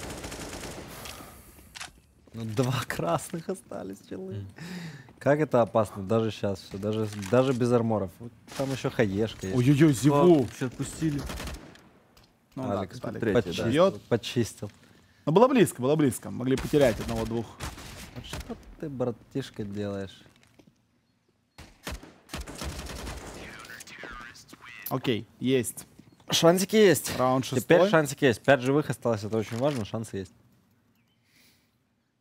Ну, 2 красных остались, челы. Как это опасно, даже сейчас все, даже без арморов. Вот там еще хаешка есть. Ой-ой-ой, Зиву. Все отпустили. Ну, да, Алекс Алекс третий, да. почистил, бьет. почистил. Но было близко, было близко. Могли потерять одного-двух. А что ты, братишка, делаешь? Окей, есть. Шансики есть. Раунд 6. Теперь шансики есть. 5 живых осталось, это очень важно, шансы есть.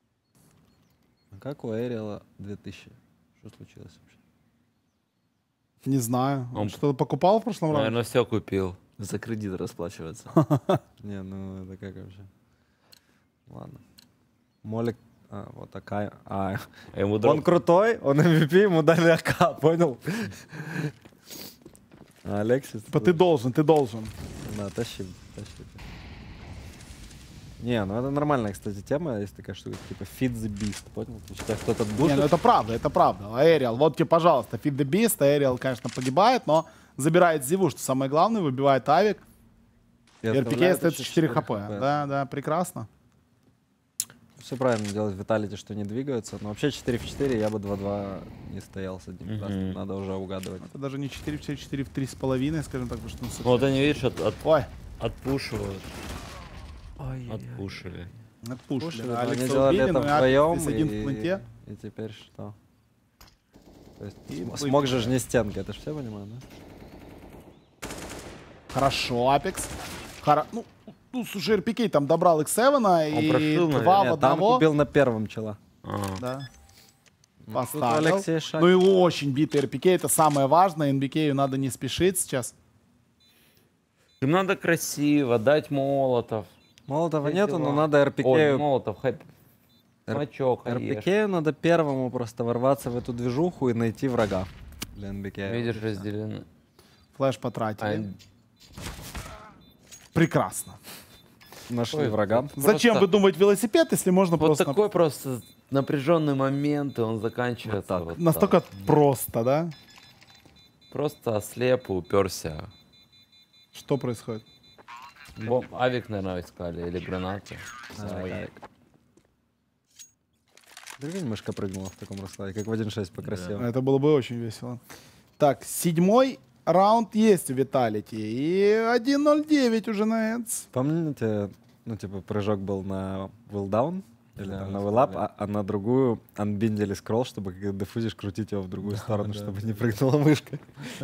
А как у Эриэла 2000? Что случилось вообще? Не знаю. Он Он- что-то покупал в прошлом раунде? Наверное, все купил. За кредит расплачивается. Не, ну это как вообще? Ладно. Молик, вот такая. Ему Он крутой, он MVP, ему дали АК, понял? А Алексис... Типа ты должен. Да, тащи. Не, ну это нормальная, кстати, тема, есть такая штука, типа feed the beast, понял? То есть тебя кто-то Не, душит. ну это правда. Аэриал, вот тебе, пожалуйста, feed the beast. Аэриал, конечно, погибает, но забирает Зиву, что самое главное, выбивает авик. и РПК оставляет остается еще 4 хп. Да, прекрасно. Все правильно делать в Vitality, что не двигаются. Но вообще 4 в 4 я бы 2-2 не стоял с одним. Мгм. Надо уже угадывать. Это даже не 4 в 4, 4 в 3,5, скажем так, потому что... ну, Вот они, видишь, Ой, отпушивают. Отпушили. отпушили. Они Алекса делали убили, это но вдвоем, Алекс один в планте. и теперь что? То есть И смог же не стенка, это же все понимают, да? Хорошо, Апекс. Ну, слушай, РПК там добрал X7 и прошил, 2 наверное. в Там одного. убил на первом чела. Да. Тут Поставил. Алексей шаг. Ну и очень битый РПК, это самое важное. НБК надо не спешить сейчас. Им надо красиво, дать молотов. Молотова Все нету, дела. но надо РПК. Ой, молотов, смачок, РПК надо первому просто ворваться в эту движуху и найти врага для НБК. Видишь, разделены. Флэш потратили. А, Прекрасно. Нашли Ой, врага. Зачем Просто- выдумывать велосипед, если можно Вот просто... такой просто напряженный момент, и он заканчивается Вот так. вот Настолько так. просто, да? Просто ослеп и уперся. Что происходит? Авик, наверное, искали, или гранаты. Прикинь, мышка прыгнула в таком раскладе, как в 1.6 покрасиво. Это было бы очень весело. Так, 7-й раунд есть у Vitality. И 1.09 уже на Эдс. Помните, ну, типа, прыжок был на Will Down, или Да, там на Will Up, а на другую анбиндили скролл, чтобы когда дефузишь, крутить его в другую сторону, чтобы не прыгнула мышка.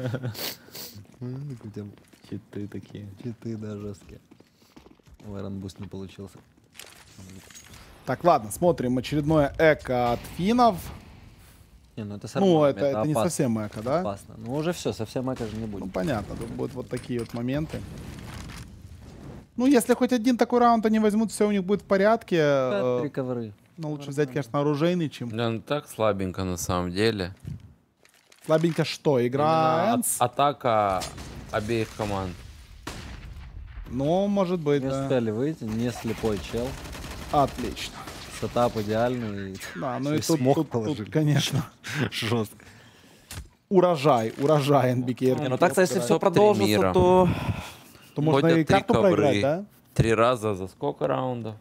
Хиты такие. Читы, да, жесткие. Вайрон буст не получился. Так, ладно, смотрим очередное эко от финнов. Не, ну это Ну, это не совсем эко, да? опасно. Ну, уже все, совсем эко же не Ну, будет. понятно, тут будут вот такие вот моменты. Ну, если хоть один такой раунд они возьмут, все у них будет в порядке. Три ковры. Ну, лучше взять, конечно, оружейный, чем... Да, ну так слабенько на самом деле. Слабенько что? Игра Именно Энс? атака обеих команд. Ну, может быть, Не да. успели выйти, не слепой чел. Отлично. Сетап идеальный. Да, ну Еще и тут, смог тут, положили. конечно, Жестко. урожай НБК. Не, ну так-то, если все Топ-3 продолжится, мира. то... То можно Ходят и 3 карту ковры. проиграть, да? 3 раза за сколько раундов?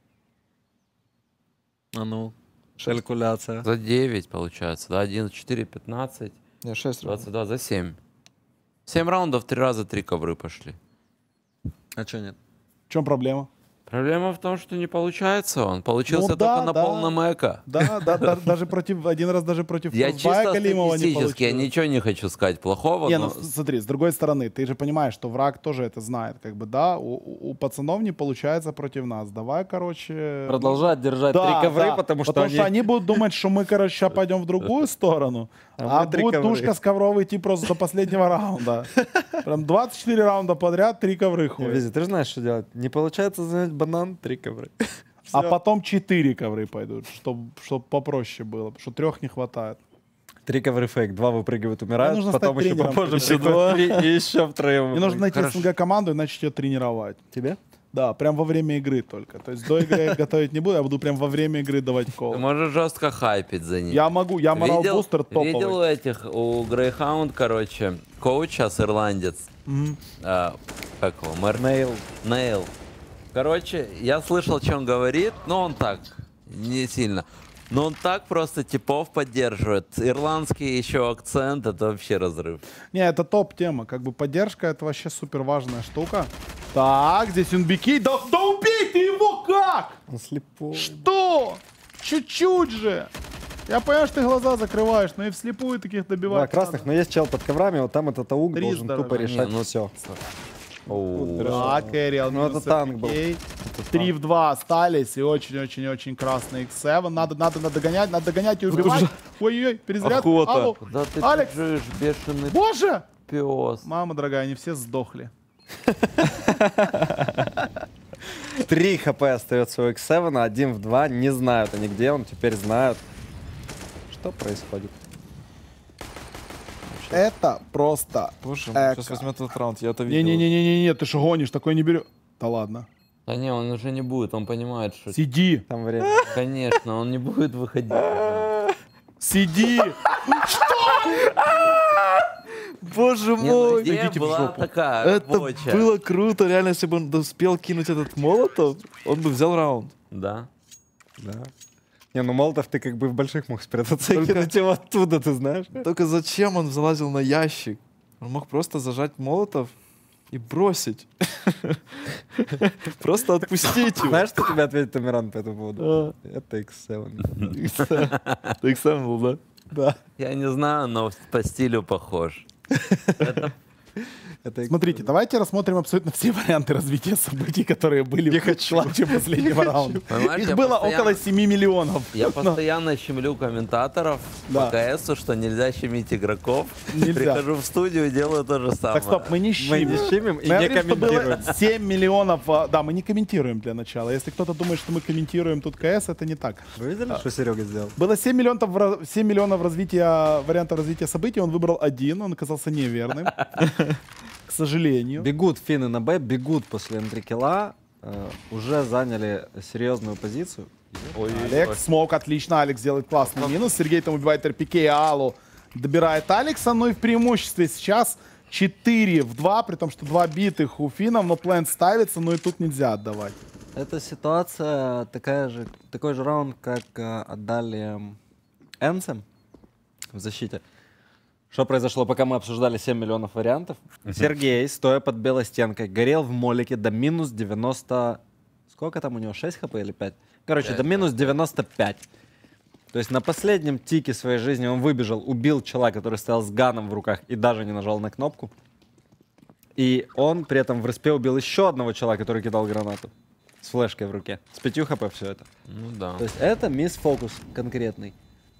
А ну, калькуляция. За 9 получается. Да, 11, 4, 15, Не, 6 раз. 22, за 7. 7 раундов, 3 раза 3 ковры пошли. А что нет? В чем проблема? Проблема в том, что не получается он. Получился Ну да, только на да. полном эко. Да, даже против, один раз даже против Я Фростбая чисто Калимова не статистически, я получилось. ничего не хочу сказать плохого, Не, но ну смотри, с другой стороны, ты же понимаешь, что враг тоже это знает. Как бы, да, у пацанов не получается против нас. Давай, короче... Продолжать держать Да, 3 ковры, да, потому что они... будут думать, что мы, короче, сейчас пойдем в другую сторону, А а мы 3 будет ковры. тушка с ковров идти просто до последнего раунда. Прям 24 раунда подряд, 3 ковры ходят. Визя, ты же знаешь, что делать. Не получается занять банан, 3 ковры. А Всё. потом 4 ковры пойдут, чтобы попроще было, потому что 3 не хватает. 3 ковры фейк, 2 выпрыгивают, умирают, нужно потом стать еще тренером, попозже еще приходят 3 и еще втроем. Мне нужно найти Хорошо. СНГ команду и начать ее тренировать. Тебе? Да, прям во время игры только. То есть до игры я готовить не буду, я буду прям во время игры давать ты кол. можешь жестко хайпить за ним. Я могу, я морал бустер топовый. Видел у этих, у Greyhound, короче, коуч сейчас ирландец. Как его? Нейл. Нейл. Короче, я слышал, что он говорит, но он так, не сильно. Но он так просто типов поддерживает. Ирландский еще акцент, это вообще разрыв. Не, это топ-тема. Как бы поддержка, это вообще супер важная штука. Так, здесь НБК. Да убей ты его как? Он слепой. Что? Чуть-чуть же. Я понимаю, что ты глаза закрываешь, но и вслепую таких добивать. Два красных, но есть чел под коврами, вот там этот аук 300 должен тупо даже. решать Не, ну, все. Оу. Да, Кэриал. Ну, это танк был. 3 в 2 остались, и очень-очень-очень красный X7. Надо догонять и убивать. Ой-ой-ой, перезаряд. Охота. Алло. Куда ты Алекс! бежишь, бешеный Боже! пес? Мама дорогая, они все сдохли. 3 хп остается у X7, 1 в 2. Не знают они, где он. Теперь знают, что происходит. Это просто... Боже Эко. мой, сейчас возьмет этот раунд, я это видел. Не-не-не-не-не, ты что гонишь, такое не берешь. Да ладно. Да не, он уже не будет, он понимает, что... Сиди, Там время. Конечно, он не будет выходить. сиди. Боже Не, ну, мой! идея Идите в была жопу. такая, Это рабочая. было круто, реально, если бы он успел кинуть этот молотов, он бы взял раунд. Да. Да. Не, ну Молотов ты как бы в больших мог спрятаться и Только- кинуть его оттуда, ты знаешь? Только зачем он залазил на ящик? Он мог просто зажать молотов и бросить. Просто отпустить его. Знаешь, что тебе ответит Тамиран по этому поводу? Это X7. Ты сам был, да? Да. Я не знаю, но по стилю похож. Это X7. Смотрите, давайте рассмотрим абсолютно все варианты развития событий, которые были в клатче последнего раунда. Понимаешь, Их я было постоянно- около 7 миллионов. Я постоянно щемлю комментаторов Да. по КСу, что нельзя щемить игроков. Нельзя. Прихожу в студию и делаю то же самое. Так, стоп, мы не Мы щемим. не щемим и Мы не говорим, что было комментируем. 7 миллионов... Да, мы не комментируем для начала. Если кто-то думает, что мы комментируем тут КС, это не так. Вы видели, что Серега сделал? Было 7 миллионов, вариантов развития событий, он выбрал один, он оказался неверным. К сожалению. Бегут финны на Б, бегут после энтрикила, уже заняли серьезную позицию. Алекс, смог, отлично, Алекс делает классный минус. Сергей там убивает РПК и Аллу, добирает Алекса, ну и в преимуществе сейчас 4 в 2, при том, что 2 битых у финнов, но плент ставится, но и тут нельзя отдавать. Эта ситуация такой же раунд, как отдали Энсем в защите. Что произошло, пока мы обсуждали 7 миллионов вариантов? Сергей, стоя под белой стенкой, горел в молике до минус 90... Сколько там у него, 6 хп или 5? Короче, до минус 95. То есть на последнем тике своей жизни он выбежал, убил чела, который стоял с ганом в руках и даже не нажал на кнопку. И он при этом в респе убил еще одного чела, который кидал гранату. С флешкой в руке. С 5 хп все это. Ну да. То есть это мисс-фокус конкретный.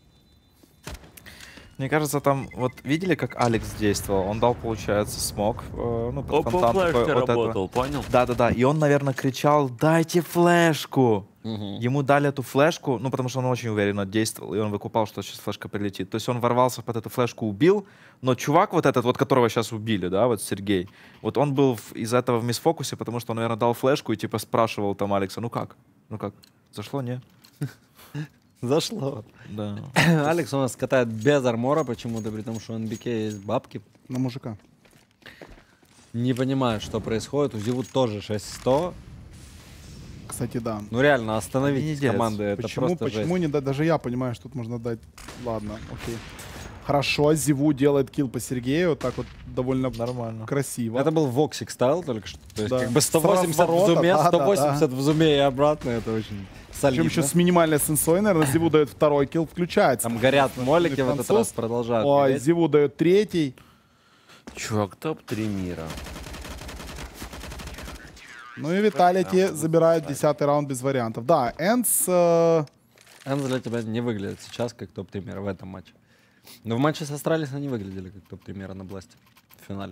Мне кажется, там, вот видели, как Алекс действовал? Он дал, получается, смог, ну, под По фонтан такой флешке от этого. работал, понял? Да-да-да, и он, наверное, кричал: «Дайте флешку!» Ему дали эту флешку, ну, потому что он очень уверенно действовал, и он выкупал, что сейчас флешка прилетит. То есть он ворвался под эту флешку, убил, но чувак вот этот, вот которого сейчас убили, да, вот Сергей, вот он был из-за этого в мисфокусе, потому что он, наверное, дал флешку и типа спрашивал там Алекса: «Ну как? Ну как? Зашло, не?» Зашло. Да. Алекс у нас катает без армора почему-то, при том, что у НБК есть бабки. На мужика. Не понимаю, что происходит. У Зиву тоже 6100. Кстати, да. Ну реально, остановить Гнедец. команды, это Почему просто жесть. не дать? Даже я понимаю, что тут можно дать. Ладно, окей. Хорошо, Зиву делает килл по Сергею, вот так вот довольно Нормально. красиво. Это был Воксик стайл только что. То есть Да. как бы С 180 в разворота, зуме, да, да, 180 в зуме и обратно. Это очень Причем солидно. еще с минимальной сенсой, наверное, Зиву дает второй килл, включается. Там горят молики в этот француз. раз, продолжают Ой, гореть. Зиву дает третий. Чувак, топ-3 мира. Ну и Виталити забирает 10-й раунд без вариантов. Да, Энс... Энз для тебя не выглядит сейчас как топ-3 мира в этом матче. Но в матче с Астралис они выглядели как топ-3 мира на Бласте в финале.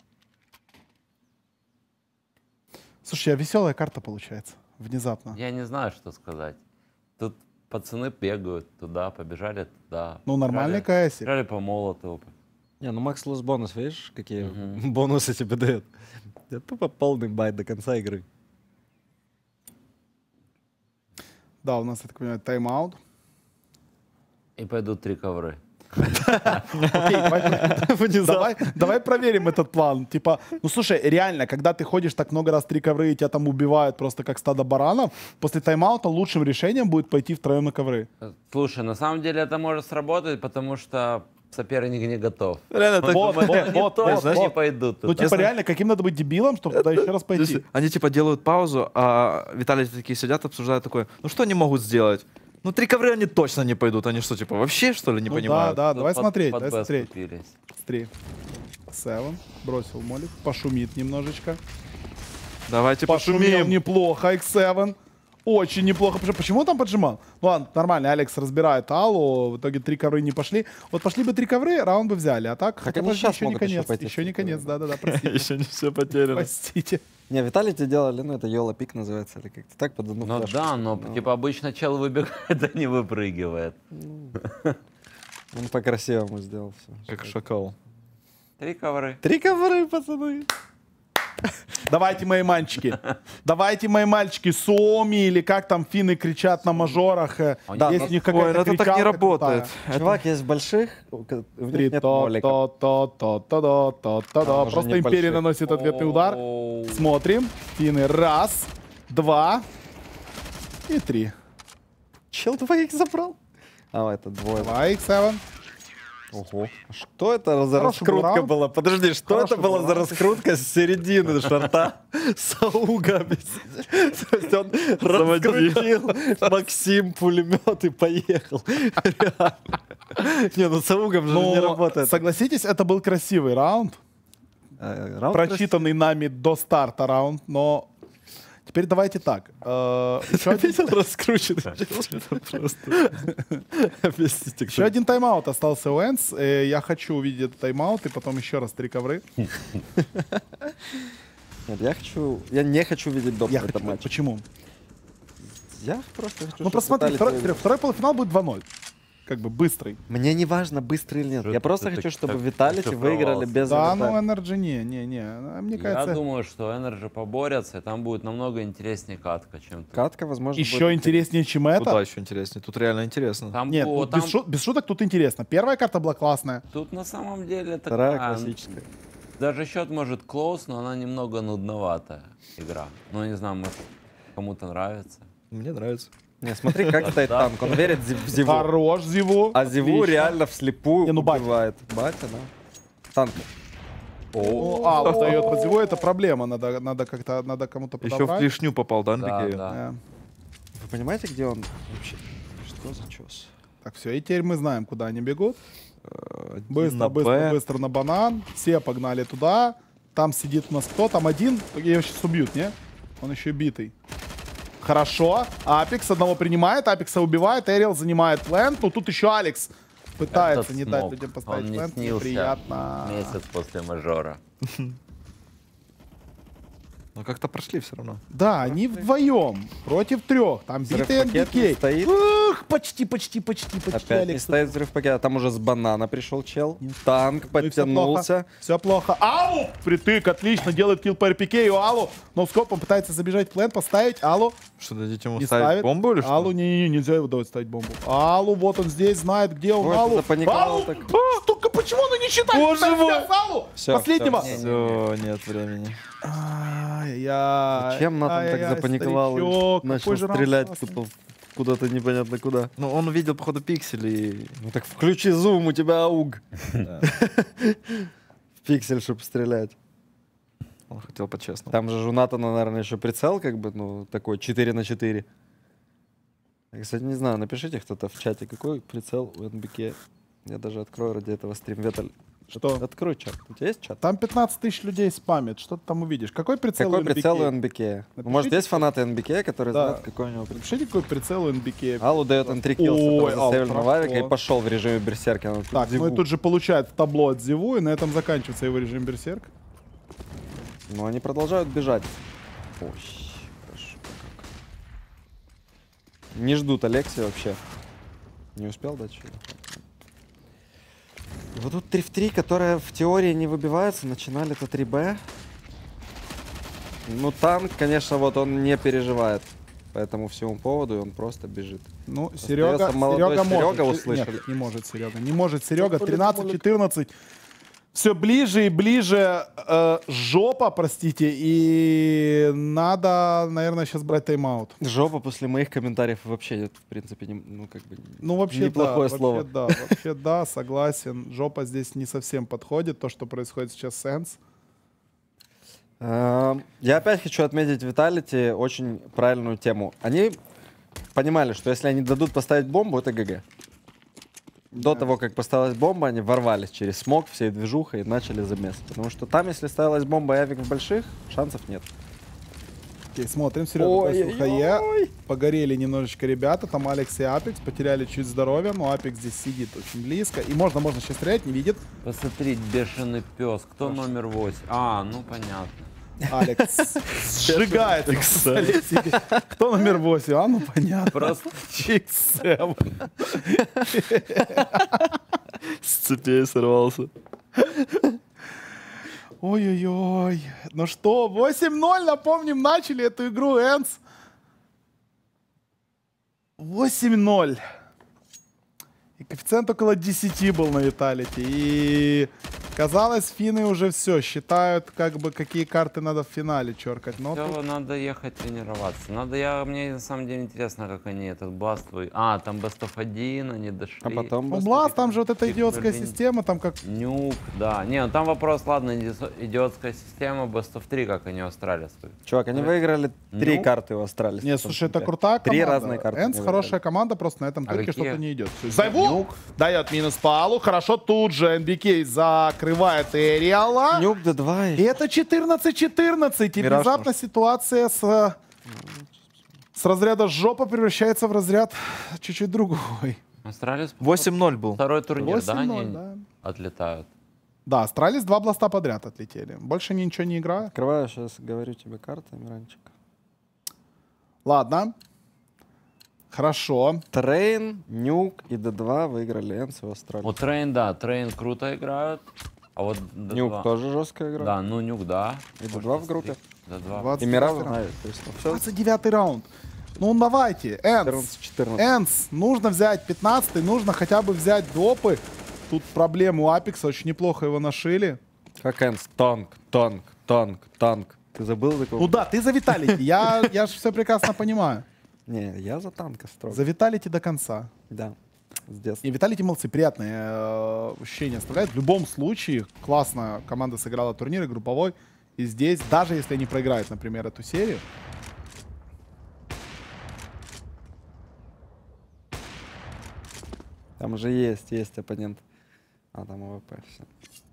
Слушай, а веселая карта получается. Внезапно. Я не знаю, что сказать. Тут пацаны бегают туда, побежали туда. Ну, нормальный Бежали- КСик. Бежали по молоту. Не, ну Макс Лус бонус, видишь, какие бонусы тебе дает? Это тупо полный байт до конца игры. Да, у нас, я так понимаю, тайм-аут. И пойдут 3 ковры. Окей, давай проверим этот план. Типа, ну слушай, реально, когда ты ходишь так много раз 3 ковры, и тебя там убивают просто как стадо баранов, после тайм-аута лучшим решением будет пойти втроем на ковры. Слушай, на самом деле это может сработать, потому что соперник не готов. Реально, так Вот, думаю. вот, вот, Точно вот, не вот. пойдут Ну туда. типа реально, каким надо быть дебилом, чтобы туда еще раз То пойти? есть они типа делают паузу, а Виталий такие сидят, обсуждают такое: ну что они могут сделать? Ну 3 ковры они точно не пойдут. Они что, типа вообще что ли не Ну понимают? да, Тут давай смотреть, под давай Б смотреть. скупились. Смотри. 7, бросил молик, пошумит немножечко. Давайте Пошумел пошумим. неплохо, X7. Очень неплохо. Почему он там поджимал? Ну ладно, нормально, Алекс разбирает Аллу. В итоге 3 ковры не пошли. Вот пошли бы 3 ковры, раунд бы взяли. А так, хотя они подожди, щас еще не могут еще конец. пойти Еще не с 3 конец, да-да-да, простите. Еще не все потеряно. Простите. Не, Виталити делали, ну это Йола Пик называется, или как-то так под одну Ну флешку. да, но типа обычно чел выбегает, а не выпрыгивает. Он по-красивому сделал все. Как шакал. 3 ковры. 3 ковры, пацаны. Давайте, мои мальчики. Давайте, мои мальчики. Суоми или как там финны кричат на мажорах. Да, Есть но- у них Ой, какая-то ну это так не кричалка работает. крутая. Чувак есть больших, у них Три, нет то, молика. то. уже Просто не Империя большие. наносит ответный удар. Оу. Смотрим. Финны. Раз, два и 3. Чел двоих забрал. А, это двое. 2 X7. Ого. Что это за Хороший был раскрутка раунд. была? Подожди, что Хороший это была был за раунд. раскрутка с середины шарта? Сауга. То есть он раскрутил Максим пулемет и поехал. Реально. Не, ну Саугом же не Но работает. согласитесь, это был красивый раунд. Раунд Прочитанный нами до старта раунд, но теперь давайте так. Еще один, Видел раскрученный? Объясните, еще один тайм-аут остался у Энс. Я хочу увидеть этот тайм-аут и потом еще раз 3 ковры. Нет, я не хочу видеть доп Я в этом хочу. матче. Почему? Я просто хочу, Ну просто смотри, второй полуфинал будет 2-0. Как бы быстрый. Мне не важно, быстрый или нет. Что Я ты просто так- хочу, чтобы так Виталити выиграли зашифровался? без Да, ну Виталити. Energy не. Мне Я кажется, думаю, что Energy поборются, и там будет намного интереснее катка, чем тут. Катка, возможно, еще будет- интереснее, чем это. Куда еще интереснее? Тут реально интересно. Там, Нет, было- тут там- без шуток тут интересно. Первая карта была классная. тут на самом деле Вторая такая, классическая. даже счет может close, но она немного нудноватая игра. Ну, не знаю, может, кому-то нравится. Мне нравится. Не, смотри, как стоит Да. танк. Он верит в Зиву. Хорош, Зиву. А Зиву Отлично. реально вслепую Не, ну батя. убивает. Батя, да. Танк. Ну, Алла встает под Зиву, это проблема. Надо как-то, надо кому-то Еще в подобрать. клешню попал, да, Да, Анбике? да. Вы понимаете, где он вообще? Что за чес? Так, все, и теперь мы знаем, куда они бегут. Быстро, на быстро, Б. быстро на банан. Все погнали туда. Там сидит у нас кто? Там один. Его сейчас убьют, не? Он еще битый. Хорошо. Апекс одного принимает, Апекса убивает, Эриэл занимает плент. Ну тут еще Алекс пытается Этот не дать смог, людям поставить он не плент. снился Неприятно. месяц после мажора. Но как-то прошли все равно. Да, они вдвоем против 3. Там битый Взрыв-пакет не NBK. стоит. Ух, почти, Опять не Алекс. стоит взрыв пакета. Там уже с банана пришел чел. Нет. Танк Ну и всё подтянулся. Все плохо. Аллу! Притык, отлично, делает килл по РПК. У Аллу ноускопом пытается забежать в плен, поставить. Аллу Что, дадите ему не ставить ставит. бомбу или что? Аллу, не, нельзя его давать ставить бомбу. Аллу, вот он здесь, знает, где он. Вот Аллу. запаниковал Аллу! так. Только почему он не считает? Боже Ставь мой! сейчас Аллу! Всё, Последнего. всё, Все, нет времени. Ай-яй. Зачем Натан так Ай-яй-яй, запаниковал? старичок, Начал какой же раунд стрелять классный. тупо куда-то непонятно куда. Ну, он увидел, походу, пиксели. Ну так включи зум, у тебя ауг. Да. В пиксель, чтобы стрелять. Он хотел по-честному. Там же у Натана, наверное, еще прицел, как бы, ну, такой 4/4. Я, кстати, не знаю, напишите кто-то в чате, какой прицел у НБК. Я даже открою ради этого стрим. Веталь, Что? открой чат. У тебя есть чат? Там 15 тысяч людей спамят. Что ты там увидишь? Какой прицел Какой у NBK? прицел у НБК? Ну, может, есть фанаты НБК, которые Да. знают, какой у него прицел? Напишите, какой прицел у NBK. Аллу дает N3 килл с Ой, этого Аллу, засейвленного авика хорошо. и пошел в режиме берсерка. Ну, Так, ну и тут же получает табло от Зиву, и на этом заканчивается его режим берсерк. Но они продолжают бежать. Ой, хорошо. Не ждут Алексея вообще. Не успел дать что-то? Вот тут 3 в 3, которые в теории не выбиваются, начинали-то 3Б. Ну, танк, конечно, вот он не переживает по этому всему поводу, и он просто бежит. Ну, Серега, Остается молодой Серега может. Серега, услышали. Нет, не может Серега. Не может Серега. 13-14. Все ближе и ближе жопа, простите, и надо, наверное, сейчас брать тайм-аут. Жопа после моих комментариев вообще, в принципе, ну, как бы... Ну, вообще Неплохое да, слово. вообще да, согласен. Жопа здесь не совсем подходит, то, что происходит сейчас с Энс. Я опять хочу отметить Виталити очень правильную тему. Они понимали, что если они дадут поставить бомбу, это ГГ. До того, как поставилась бомба, они ворвались через смог всей движухой и начали замес. Потому что там, если ставилась бомба и авик в больших, шансов нет. Окей, смотрим. Серега бросил хае. Погорели немножечко ребята. Там Алекс и Апекс потеряли чуть здоровья, но Апекс здесь сидит очень близко. И можно сейчас стрелять, не видит. Посмотри, бешеный пес. Кто номер 8? А, ну понятно. Алекс сжигает. Кто номер 8? А, ну понятно. Просто Чиксэм. С цепей сорвался. Ой-ой-ой. Ну что, 8-0, напомним, начали эту игру Энс. 8-0. И коэффициент около 10 был на Виталити. И казалось, финны уже все считают, как бы, какие карты надо в финале черкать. Но всё, тут надо ехать тренироваться. Мне на самом деле интересно, как они этот Blast там Best of 1, они дошли. А потом... ну, Blast, там же вот эта идиотская блин. система, там как... Нюк, да. Не, ну там вопрос, ладно, идиотская система, Best of 3, как они Австралия стоят. Чувак, они выиграли 3 Ну. карты у Австралии. Не, слушай, это крутая команда. 3 разные карты. Энс они хорошая выиграли. команда, просто на этом турке какие? что-то не идет. Зайву дает минус по Алу. Хорошо, тут же НБК закрывает Эриала. Нюк D2. И это 14-14. И Мираж внезапно ситуация с разряда жопа превращается в разряд чуть-чуть другой. Австралия 8-0 был. второй турнир, да, 8-0, они да. отлетают. Да, Астралис 2 бласта подряд отлетели. Больше ничего не играют. Открываю, сейчас говорю тебе карты, Миранчик. Ладно. Хорошо. Трейн, Нюк и D2 выиграли Энс в Австралии. Вот Трейн круто играют. А вот D2... Нюк тоже жестко играл. Да, ну Нюк, да. И D2 в группе. D2. 29 И Мираж раунд. знает. То есть, ну, все, 29 раунд. Ну давайте, Энс. 14-14. Энс, нужно взять 15-й, нужно хотя бы взять допы. Тут проблему у Апекса, очень неплохо его нашили. Как Энс? Танк. Ты забыл такого? Ну да, ты за Виталити, я же все прекрасно понимаю. Не, я за танка строго. За Виталити до конца. Да, с детства. И Виталити молодцы, приятные ощущения оставляют. В любом случае, классно команда сыграла турнир групповой. И здесь, даже если они проиграют, например, эту серию, Там уже есть оппонент. А, там АВП, все.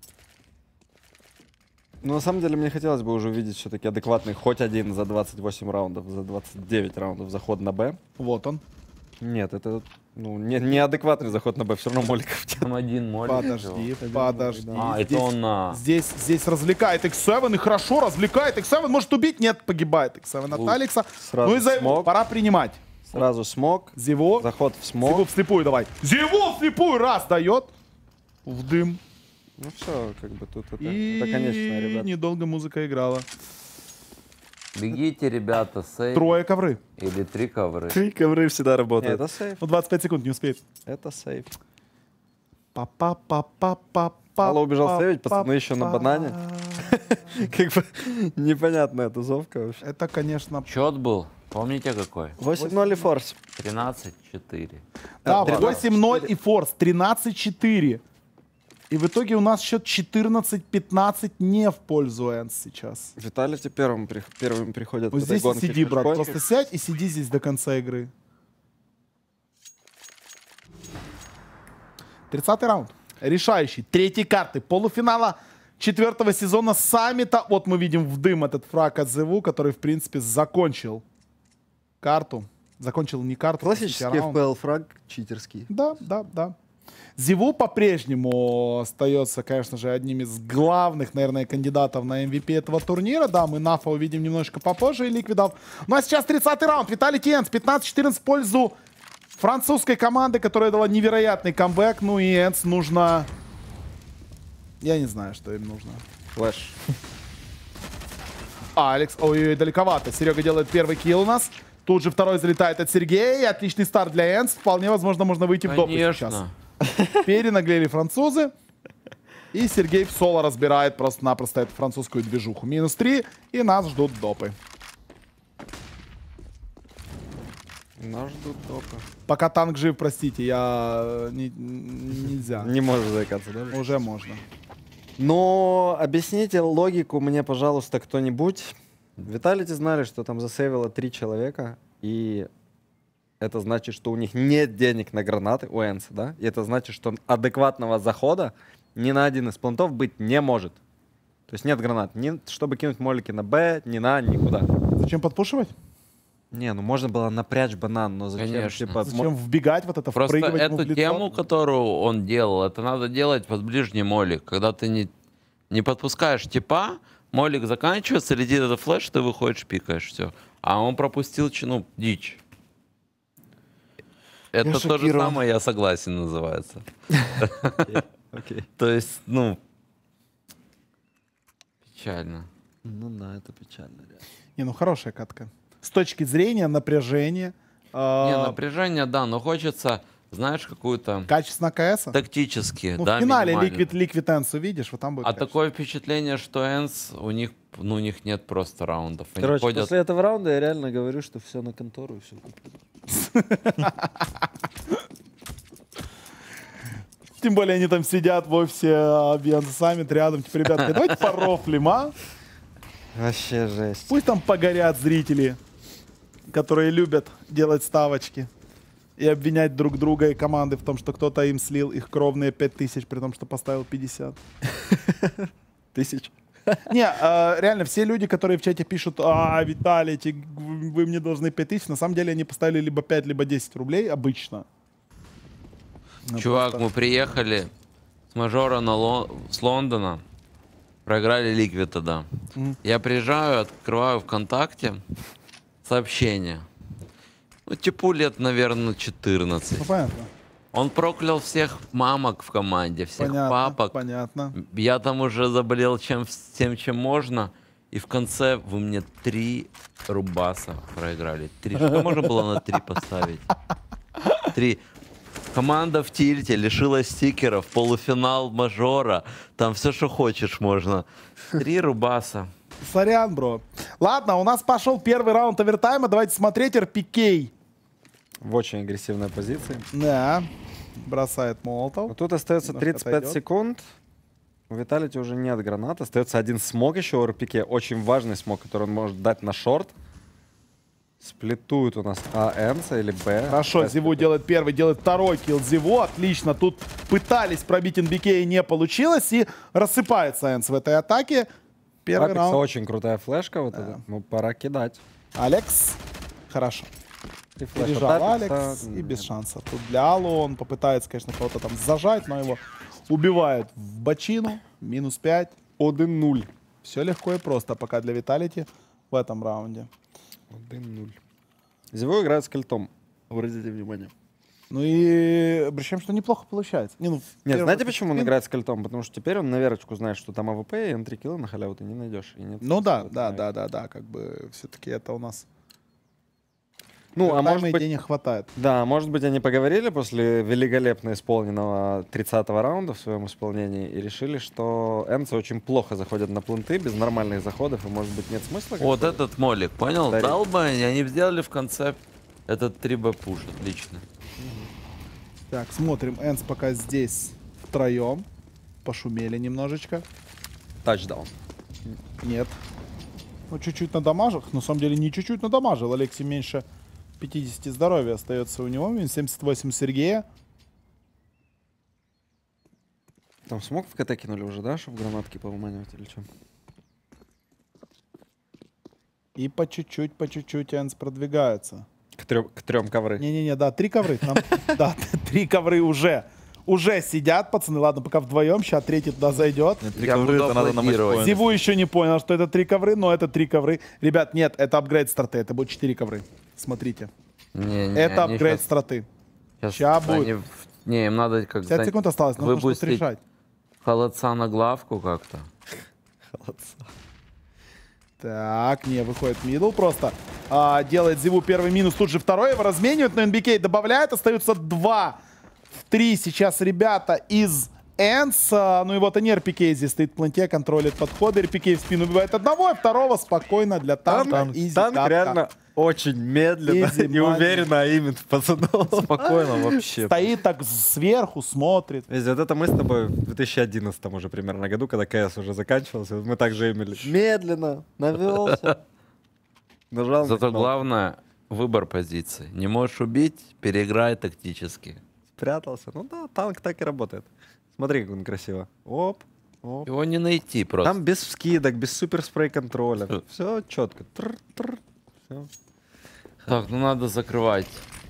Ну, на самом деле, мне хотелось бы уже увидеть все-таки адекватный хоть один за 28 раундов, за 29 раундов заход на Б. вот он. Нет, это неадекватный заход на Б, все равно Моликов нет. Там один молик. Подожди. А, это он на... Здесь развлекает X7 и хорошо развлекает X7. Может убить? Нет, погибает X7 от Алекса. Сразу Ну и за смог. пора принимать. Сразу смог, Зиво. заход в смог. Зиво вслепую давай. Зиво вслепую раз дает. В дым. Ну все, как бы тут это И конечно, ребят. недолго музыка играла. Бегите, ребята, сейв. Трое ковры. Или 3 ковры. 3 ковры всегда работают. Это сейф. Ну 25 секунд не успеет. Это сейф. Па-па-па-па-па. Алла убежал сейвить, пацаны еще на банане. Как бы непонятная тусовка вообще. Это, конечно... Счет был, помните какой? 8-0 и форс. 13-4. Да, 13-4. 8-0 и форс. 13-4. И в итоге у нас счет 14-15 не в пользу Энс сейчас. Виталити первым приходят. Вот к этой здесь и гонке сиди, брат. флешпоинтов. Просто сядь и сиди здесь до конца игры. 30-й раунд. Решающий. Третьей карты. Полуфинала 4-го сезона саммита. Вот мы видим в дым этот фраг от Зеву, который, в принципе, закончил карту. Закончил не карту. Классический раунд. FPL фраг, читерский. Да. Зеву по-прежнему остается, конечно же, одним из главных, наверное, кандидатов на MVP этого турнира. Да, мы Нафа увидим немножко попозже и Ликвидов. Ну а сейчас 30-й раунд. Виталий Энс 15-14 в пользу французской команды, которая дала невероятный камбэк. Ну и Энс нужно... Я не знаю, что им нужно. Флэш. Алекс, ой, далековато. Серега делает первый килл у нас. Тут же второй залетает от Сергея. Отличный старт для Энс. Вполне возможно, можно выйти в допы сейчас. Конечно. Перенаглели французы. И Сергей в соло разбирает просто-напросто эту французскую движуху. -3. И нас ждут допы. Нас ждут допы. Пока танк жив, простите, нельзя. Не можешь заикаться, да? Уже можно. Но объясните логику мне, пожалуйста, кто-нибудь. Виталити знали, что там засейвило 3 человека, и это значит, что у них нет денег на гранаты, у Энса, да? И это значит, что адекватного захода ни на один из плантов быть не может. То есть нет гранат. Ни чтобы кинуть молики на Б, ни на, никуда. Зачем подпушивать? Не, ну можно было напрячь банан, но зачем? Конечно. Типа, Зачем вбегать вот это, Просто впрыгивать ему в эту лицо? тему, которую он делал, это надо делать под ближний молик. Когда ты не подпускаешь типа, молик заканчивается, летит этот флеш, ты выходишь, пикаешь, все. А он пропустил, дичь. Это то же шокирован. самое, я согласен, называется. окей. То есть, печально. Ну да, это печально. Реально. Не, ну хорошая катка. С точки зрения напряжения, Не, напряжение, да, но хочется, знаешь, какую-то качественно КС. тактически, Ну, да, в финале минимально. Liquid Ends увидишь, вот там будет А качество. такое впечатление, что Энс, у них нет просто раундов. Они Короче, ходят... после этого раунда я реально говорю, что все на контору и все. Тем более они там сидят в офисе Альянса Саммит рядом. Типа, ребятки, давайте порофлим, а? Вообще жесть. Пусть там погорят зрители, которые любят делать ставочки и обвинять друг друга и команды в том, что кто-то им слил их кровные 5000, при том, что поставил 50. 1000. Не, реально, все люди, которые в чате пишут, Виталий, вы мне должны 5000, на самом деле они поставили либо 5, либо 10 рублей обычно. Ну, Чувак, просто- мы приехали с мажора с Лондона, проиграли Liquid тогда. Я приезжаю, открываю ВКонтакте сообщение. Типу лет, наверное, 14. Ну, понятно. Он проклял всех мамок в команде, всех Понятно, папок. понятно. Я там уже заболел всем, чем можно. И в конце вы мне 3 рубаса проиграли. 3. Что можно было на 3 поставить? 3. Команда в тильте лишилась стикеров, полуфинал мажора. Там все, что хочешь, можно. 3 рубаса. Сорян, бро. Ладно, у нас пошел первый раунд овертайма. Давайте смотреть РПК. В очень агрессивной позиции. Да. Бросает молотов. Вот тут остается Немножко 35 отойдет. секунд. У Виталити уже нет гранат. Остается один смог еще у РПК. Очень важный смог, который он может дать на шорт. Сплитует у нас Энса или Б. Хорошо, Зиву делает первый, делает второй килл Зиву. Отлично. Тут пытались пробить НБК и не получилось. И рассыпается Энс в этой атаке. Первый Апекса раунд. очень крутая флешка. Вот это. Ну, пора кидать. Алекс. Хорошо. И флеш Пережал от Апекса. Алекс и без шанса. Тут для Аллу он попытается, конечно, кого-то там зажать, но его убивают в бочину. Минус 5. 1-0. Все легко и просто пока для Виталити в этом раунде. 1-0. Зиво играет с кольтом. Обратите внимание. Ну и обращаем, что неплохо получается. Не, ну, Нет, первый знаете, раз почему он спин. играет с кольтом? Потому что теперь он на верочку знает, что там АВП, и М3 килла на халяву ты не найдешь. И нет Ну да, смысла да, вот да, да, да, как бы все-таки это у нас. Ну, а Тайма может быть, денег хватает. да, может быть, они поговорили после великолепно исполненного 30-го раунда в своем исполнении и решили, что Энцы очень плохо заходят на планты без нормальных заходов, и, может быть, нет смысла. Вот как-то- этот молик, понял? Дарить. Дал бы они бы сделали в конце этот 3Б пуш, отлично. Так, смотрим. Энс пока здесь втроем. Пошумели немножечко. Тачдаун. Нет. Ну, чуть-чуть надамажил. На самом деле, не чуть-чуть надамажил. Алексей меньше 50 здоровья остается у него. Минус 78 у Сергея. Там смог в КТ кинули уже, да, чтобы гранатки повыманивать или что? И по чуть-чуть Энс продвигается. К трем ковры. Не-не-не, да, 3 ковры. Да, 3 ковры уже. Уже сидят, пацаны. Ладно, пока вдвоем. Сейчас третий туда зайдет. Я буду это надо на аплодировать. матчпоинт. Зиву еще не понял, что это 3 ковры, но это 3 ковры. Ребят, нет, это апгрейд страты. Это будет 4 ковры. Смотрите. Не, Это они апгрейд щас- страты. щас Ща будет. они Не, им надо как 50 секунд осталось, нужно что-то выпустить решать. холодца на главку как-то. Так, не, выходит мидл просто. Делает Зиву первый минус, тут же второй. Его разменивают, но НБК добавляет. Остаются 2 в 3 сейчас ребята из Энс. Ну и вот они, РПК здесь стоит в планте, контролит подходы. РПК в спину убивает одного, а второго спокойно для танка. Изи Танк катка. реально очень медленно Изи и money. уверенно имит пацанов. Спокойно вообще. Стоит так сверху, смотрит. Везде, вот это мы с тобой в 2011 уже примерно году, когда КС уже заканчивался, мы также имели. Медленно, навелся. Нажал. на Зато кнопку. главное выбор позиции. Не можешь убить, переиграй тактически. Спрятался. Ну да, танк так и работает. Смотри, как он красиво. Оп. Оп. Его не найти просто. Там без скидок, без суперспрей контроля. Все четко. Все. Так, ну надо закрывать.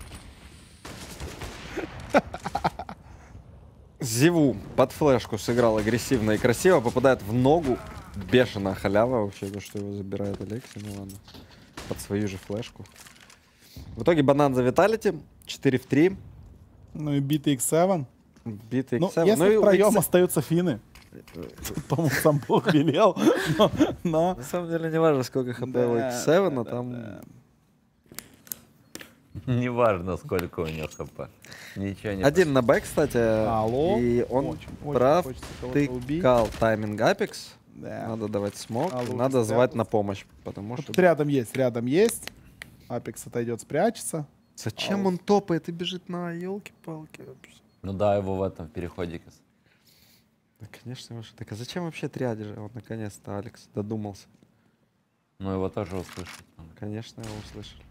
Зиву под флешку сыграл агрессивно и красиво, попадает в ногу. Бешеная халява вообще, то, что его забирает Алексей, ну ладно. Под свою же флешку. В итоге банан за Виталити, 4 в 3. Ну и битый X7. Битый Ну, X7. если Ну и втроем X7. остаются финны. По-моему, сам Бог велел. Но... На самом деле не важно, сколько хп у X7, а там... Неважно, сколько у него хп. Ничего не... Один на Б, кстати. Алло. И он Очень хочется кого-то убить. тыкал тайминг Апекс. Да. Надо давать смог, Алло, надо звать спрятался. на помощь, потому что... Тут рядом есть. Апекс отойдет, спрячется. Зачем он топает и бежит на елки-палки? Ну да, его в этом переходике. Да, конечно, Маша. Так а зачем вообще триаде же? Вот наконец-то Алекс додумался. Ну его тоже услышать. Конечно, его услышали.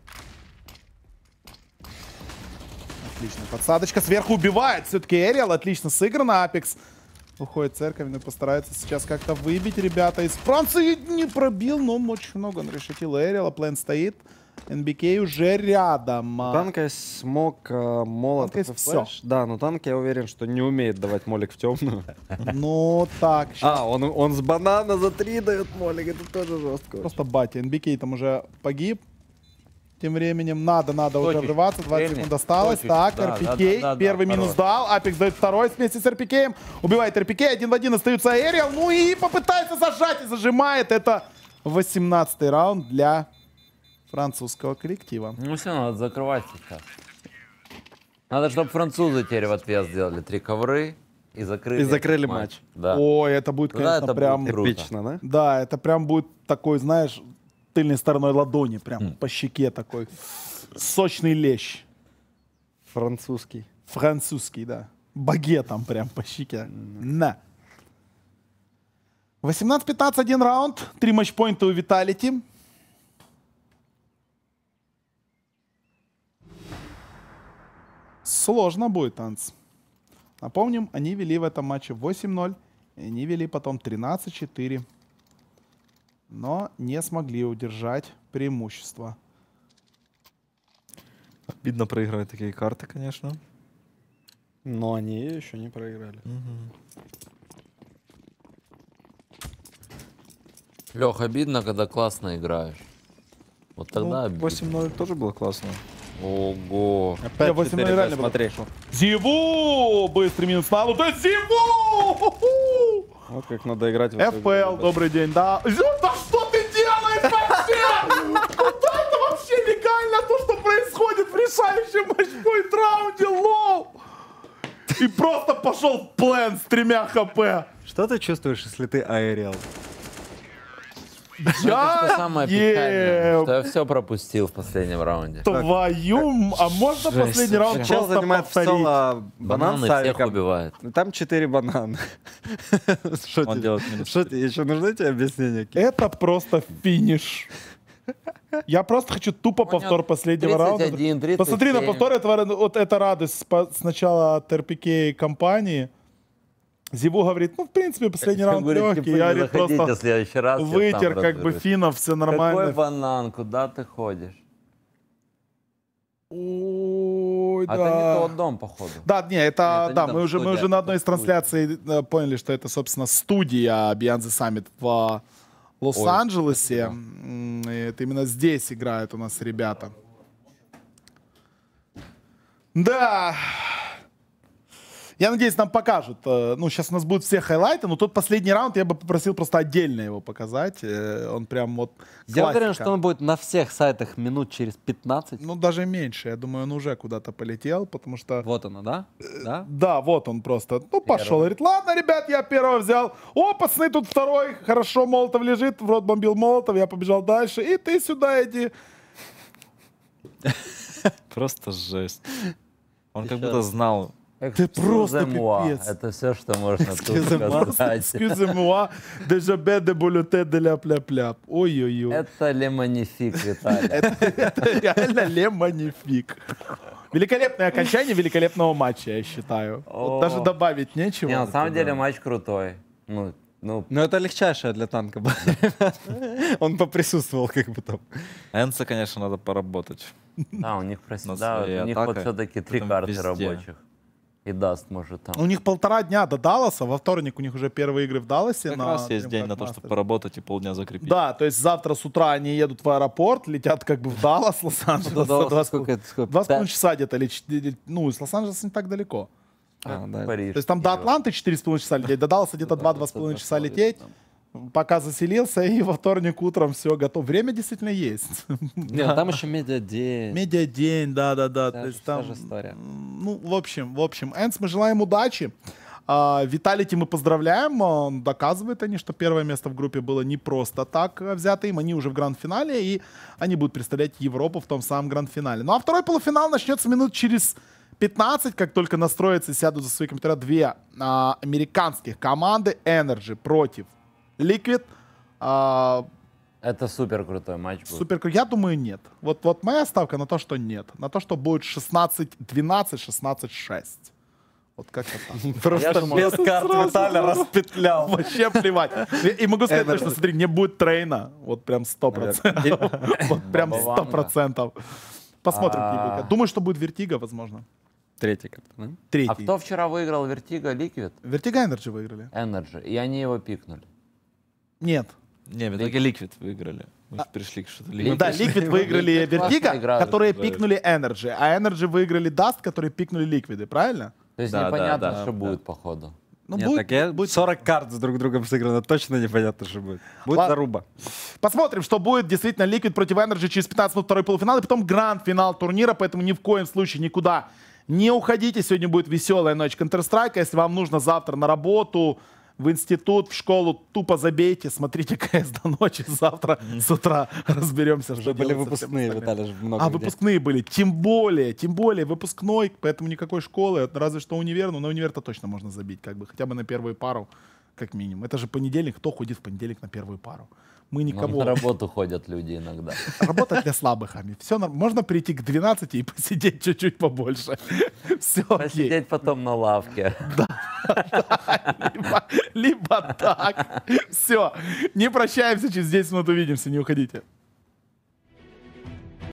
Отлично. Подсадочка сверху убивает. Все-таки Эриал. Отлично сыграно. Апекс уходит церковь, но постарается сейчас как-то выбить ребята из Франции. Не пробил, но очень много он решетил Эриала. План стоит. НБК уже рядом. Танка есть смог, молот, Танка есть и всё. флэш. Да, но танк, я уверен, что не умеет давать молик в темную. Ну так. А, он с банана за 3 дает молик, это тоже жестко. Просто батя. НБК там уже погиб. Тем временем надо уже Точечку. врываться. 20 Время. секунд осталось. Точечку. Так, Да, РПК. да, Первый хорош. минус дал. Апекс дает второй вместе с РПК. Убивает РПК. 1 в 1 остаются Эриал. Ну и попытается зажать и зажимает. Это 18-й раунд для французского коллектива. Ну все, надо закрывать сейчас. Надо, чтобы французы теперь в ответ сделали 3 ковры и закрыли. И закрыли этот матч. Да. Ой, это будет, Да, конечно, это прям... будет круто. Эпично, да? Да, это прям будет такой, знаешь, тыльной стороной ладони. Прям по щеке такой. Сочный лещ. Французский. Французский, да. Багетом прям по щеке. На. 18-15, 1 раунд. 3 матчпоинта у Виталити. Сложно будет, танц. Напомним, они вели в этом матче 8-0. И они вели потом 13-4. Но не смогли удержать преимущество. Обидно проигрывать такие карты, конечно. Но они еще не проиграли. Лех, обидно, когда классно играешь. Вот тогда обидно. 8-0 тоже было классно. Ого. Опять Я 8 4, реально было смотри. хорошо. Зиву! Быстрый минус на луту. Зиву! Ху-ху! Вот как надо играть. в эту игру, FPL, да. добрый день, да. Зю, да что ты делаешь вообще? Куда это вообще легально то, что происходит в решающем матчпоинт раунде, лол? И просто пошел в плен с 3 хп. Что ты чувствуешь, если ты аэриал? Что самое печальное, Ем. что я все пропустил в последнем раунде. Твою... А можно последний раунд Чел просто занимает в повторить? соло банан Бананы с всех авиком. убивают. Ну, там 4 банана. Что Он тебе- делает минус Что тебе еще нужны тебе объяснения? Это просто финиш. Я просто хочу тупо повтор последнего 31, раунда. 37. Посмотри на повтор, вот это радость сначала от РПК компании. Зиву говорит, ну, в принципе, последний раунд Говорит, легкий. типа, Я, не говорит, заходите в просто следующий раз. я сам вытер как бы разберусь. финнов, все Какой нормально. банан? Куда ты ходишь? Ой, А это не да. тот дом, походу. Да, не, это, не да, там мы уже студия, на одной из это трансляций поняли, что это, собственно, студия Beyond the Summit в Лос-Анджелесе. И это именно здесь играют у нас ребята. Да. Я надеюсь, нам покажут. Ну, сейчас у нас будут все хайлайты, но тот последний раунд я бы попросил просто отдельно его показать. Он прям вот Я уверен, классика. что он будет на всех сайтах минут через 15. Ну, даже меньше. Я думаю, он уже куда-то полетел, потому что... Вот оно, да? Да? Да, вот он просто. Ну, пошел. Говорит, ладно, ребят, я первого взял. О, пацаны, тут второй. Хорошо, Молотов лежит. В рот бомбил Молотов. Я побежал дальше. И ты сюда иди. Просто жесть. Он как Еще будто знал. Ты просто Excusez-moi. пипец. Это все, что можно тут Excusez-moi, сказать. excusez-moi, déjà bé de bolute de la пля-пля. Ой-ой-ой. Это лемонифик, Виталий. Это реально лемонифик. Великолепное окончание великолепного матча, я считаю. Вот даже добавить нечего. Не, на самом Это деле да. матч крутой. Ну, Ну, Ну, это легчайшая для танка была. Он поприсутствовал как бы там. Энце, конечно, надо поработать. да, у них, На да, своей у них вот атакой. все-таки 3 Там карты везде. рабочих. И даст, может, там. У них 1,5 дня до Далласа, во вторник у них уже первые игры в Далласе. Как на раз есть день Dreamhack на то, чтобы Masters. поработать и полдня закрепить. Да, то есть завтра с утра они едут в аэропорт, летят как бы в Даллас, Лос-Анджелес. Сколько это? 2,5 часа где-то, ну, из Лос-Анджелеса не так далеко. Париж. То есть там до Атланты 4,5 часа лететь, до Далласа где-то 2-2,5 часа лететь. Пока заселился, и во вторник утром все готово. Время действительно есть. Нет, там еще медиадень. Медиадень, да-да-да. То есть Та там, же история. ну, в общем, Энс, мы желаем удачи. Виталити мы поздравляем. Он доказывает они, что первое место в группе было не просто так взято им. Они уже в гранд-финале, и они будут представлять Европу в том самом гранд-финале. Ну а второй полуфинал начнется минут через 15, как только настроятся и сядут за свои компьютера две американских команды. Energy против Liquid. Это супер крутой матч будет. Супер, я думаю, нет. Вот моя ставка на то, что нет. На то, что будет 16-12, 16-6. Вот как-то так. Просто без карт Виталя распетлял. Вообще плевать. И могу сказать, что смотри, не будет трейна. Вот прям 100%. Вот прям 100%. Посмотрим, какие будут. Думаю, что будет Вертига, возможно. Третья карта, да? А Третий. кто вчера выиграл Vertigo? Liquid? Вертига Energy выиграли? Energy. И они его пикнули. Нет. Не, в итоге Liquid выиграли. Мы же пришли к что-то Ну да, Liquid выиграли Liquid классно Vertigo, играют. которые пикнули Energy. А Energy выиграли Dust, которые пикнули Liquid, правильно? То есть Да, непонятно, да, что да. будет, походу. Ну, Нет, так я 40 карт с друг другом сыграно, точно непонятно, что будет. Будет Ладно. заруба. Посмотрим, что будет действительно Liquid против Energy через 15 минут второй полуфинал, и потом гранд-финал турнира, поэтому ни в коем случае никуда не уходите. Сегодня будет веселая ночь Counter-Strike. Если вам нужно завтра на работу, в институт, в школу, тупо забейте, смотрите КС до ночи. Завтра с утра разберемся, что Уже были делать со всем выпускные, остальным. Виталий, же много где. Выпускные были. Тем более выпускной, поэтому никакой школы, разве что универ, но на универ-то точно можно забить, как бы, хотя бы на первую пару, как минимум. Это же понедельник, кто ходит в понедельник на первую пару? Мы Но никого. на работу ходят люди иногда. Работа для слабых, Ами. Все, можно прийти к 12 и посидеть чуть-чуть побольше. Все окей. Посидеть потом на лавке. Либо так. Все. Не прощаемся, через 10 минут увидимся, не уходите.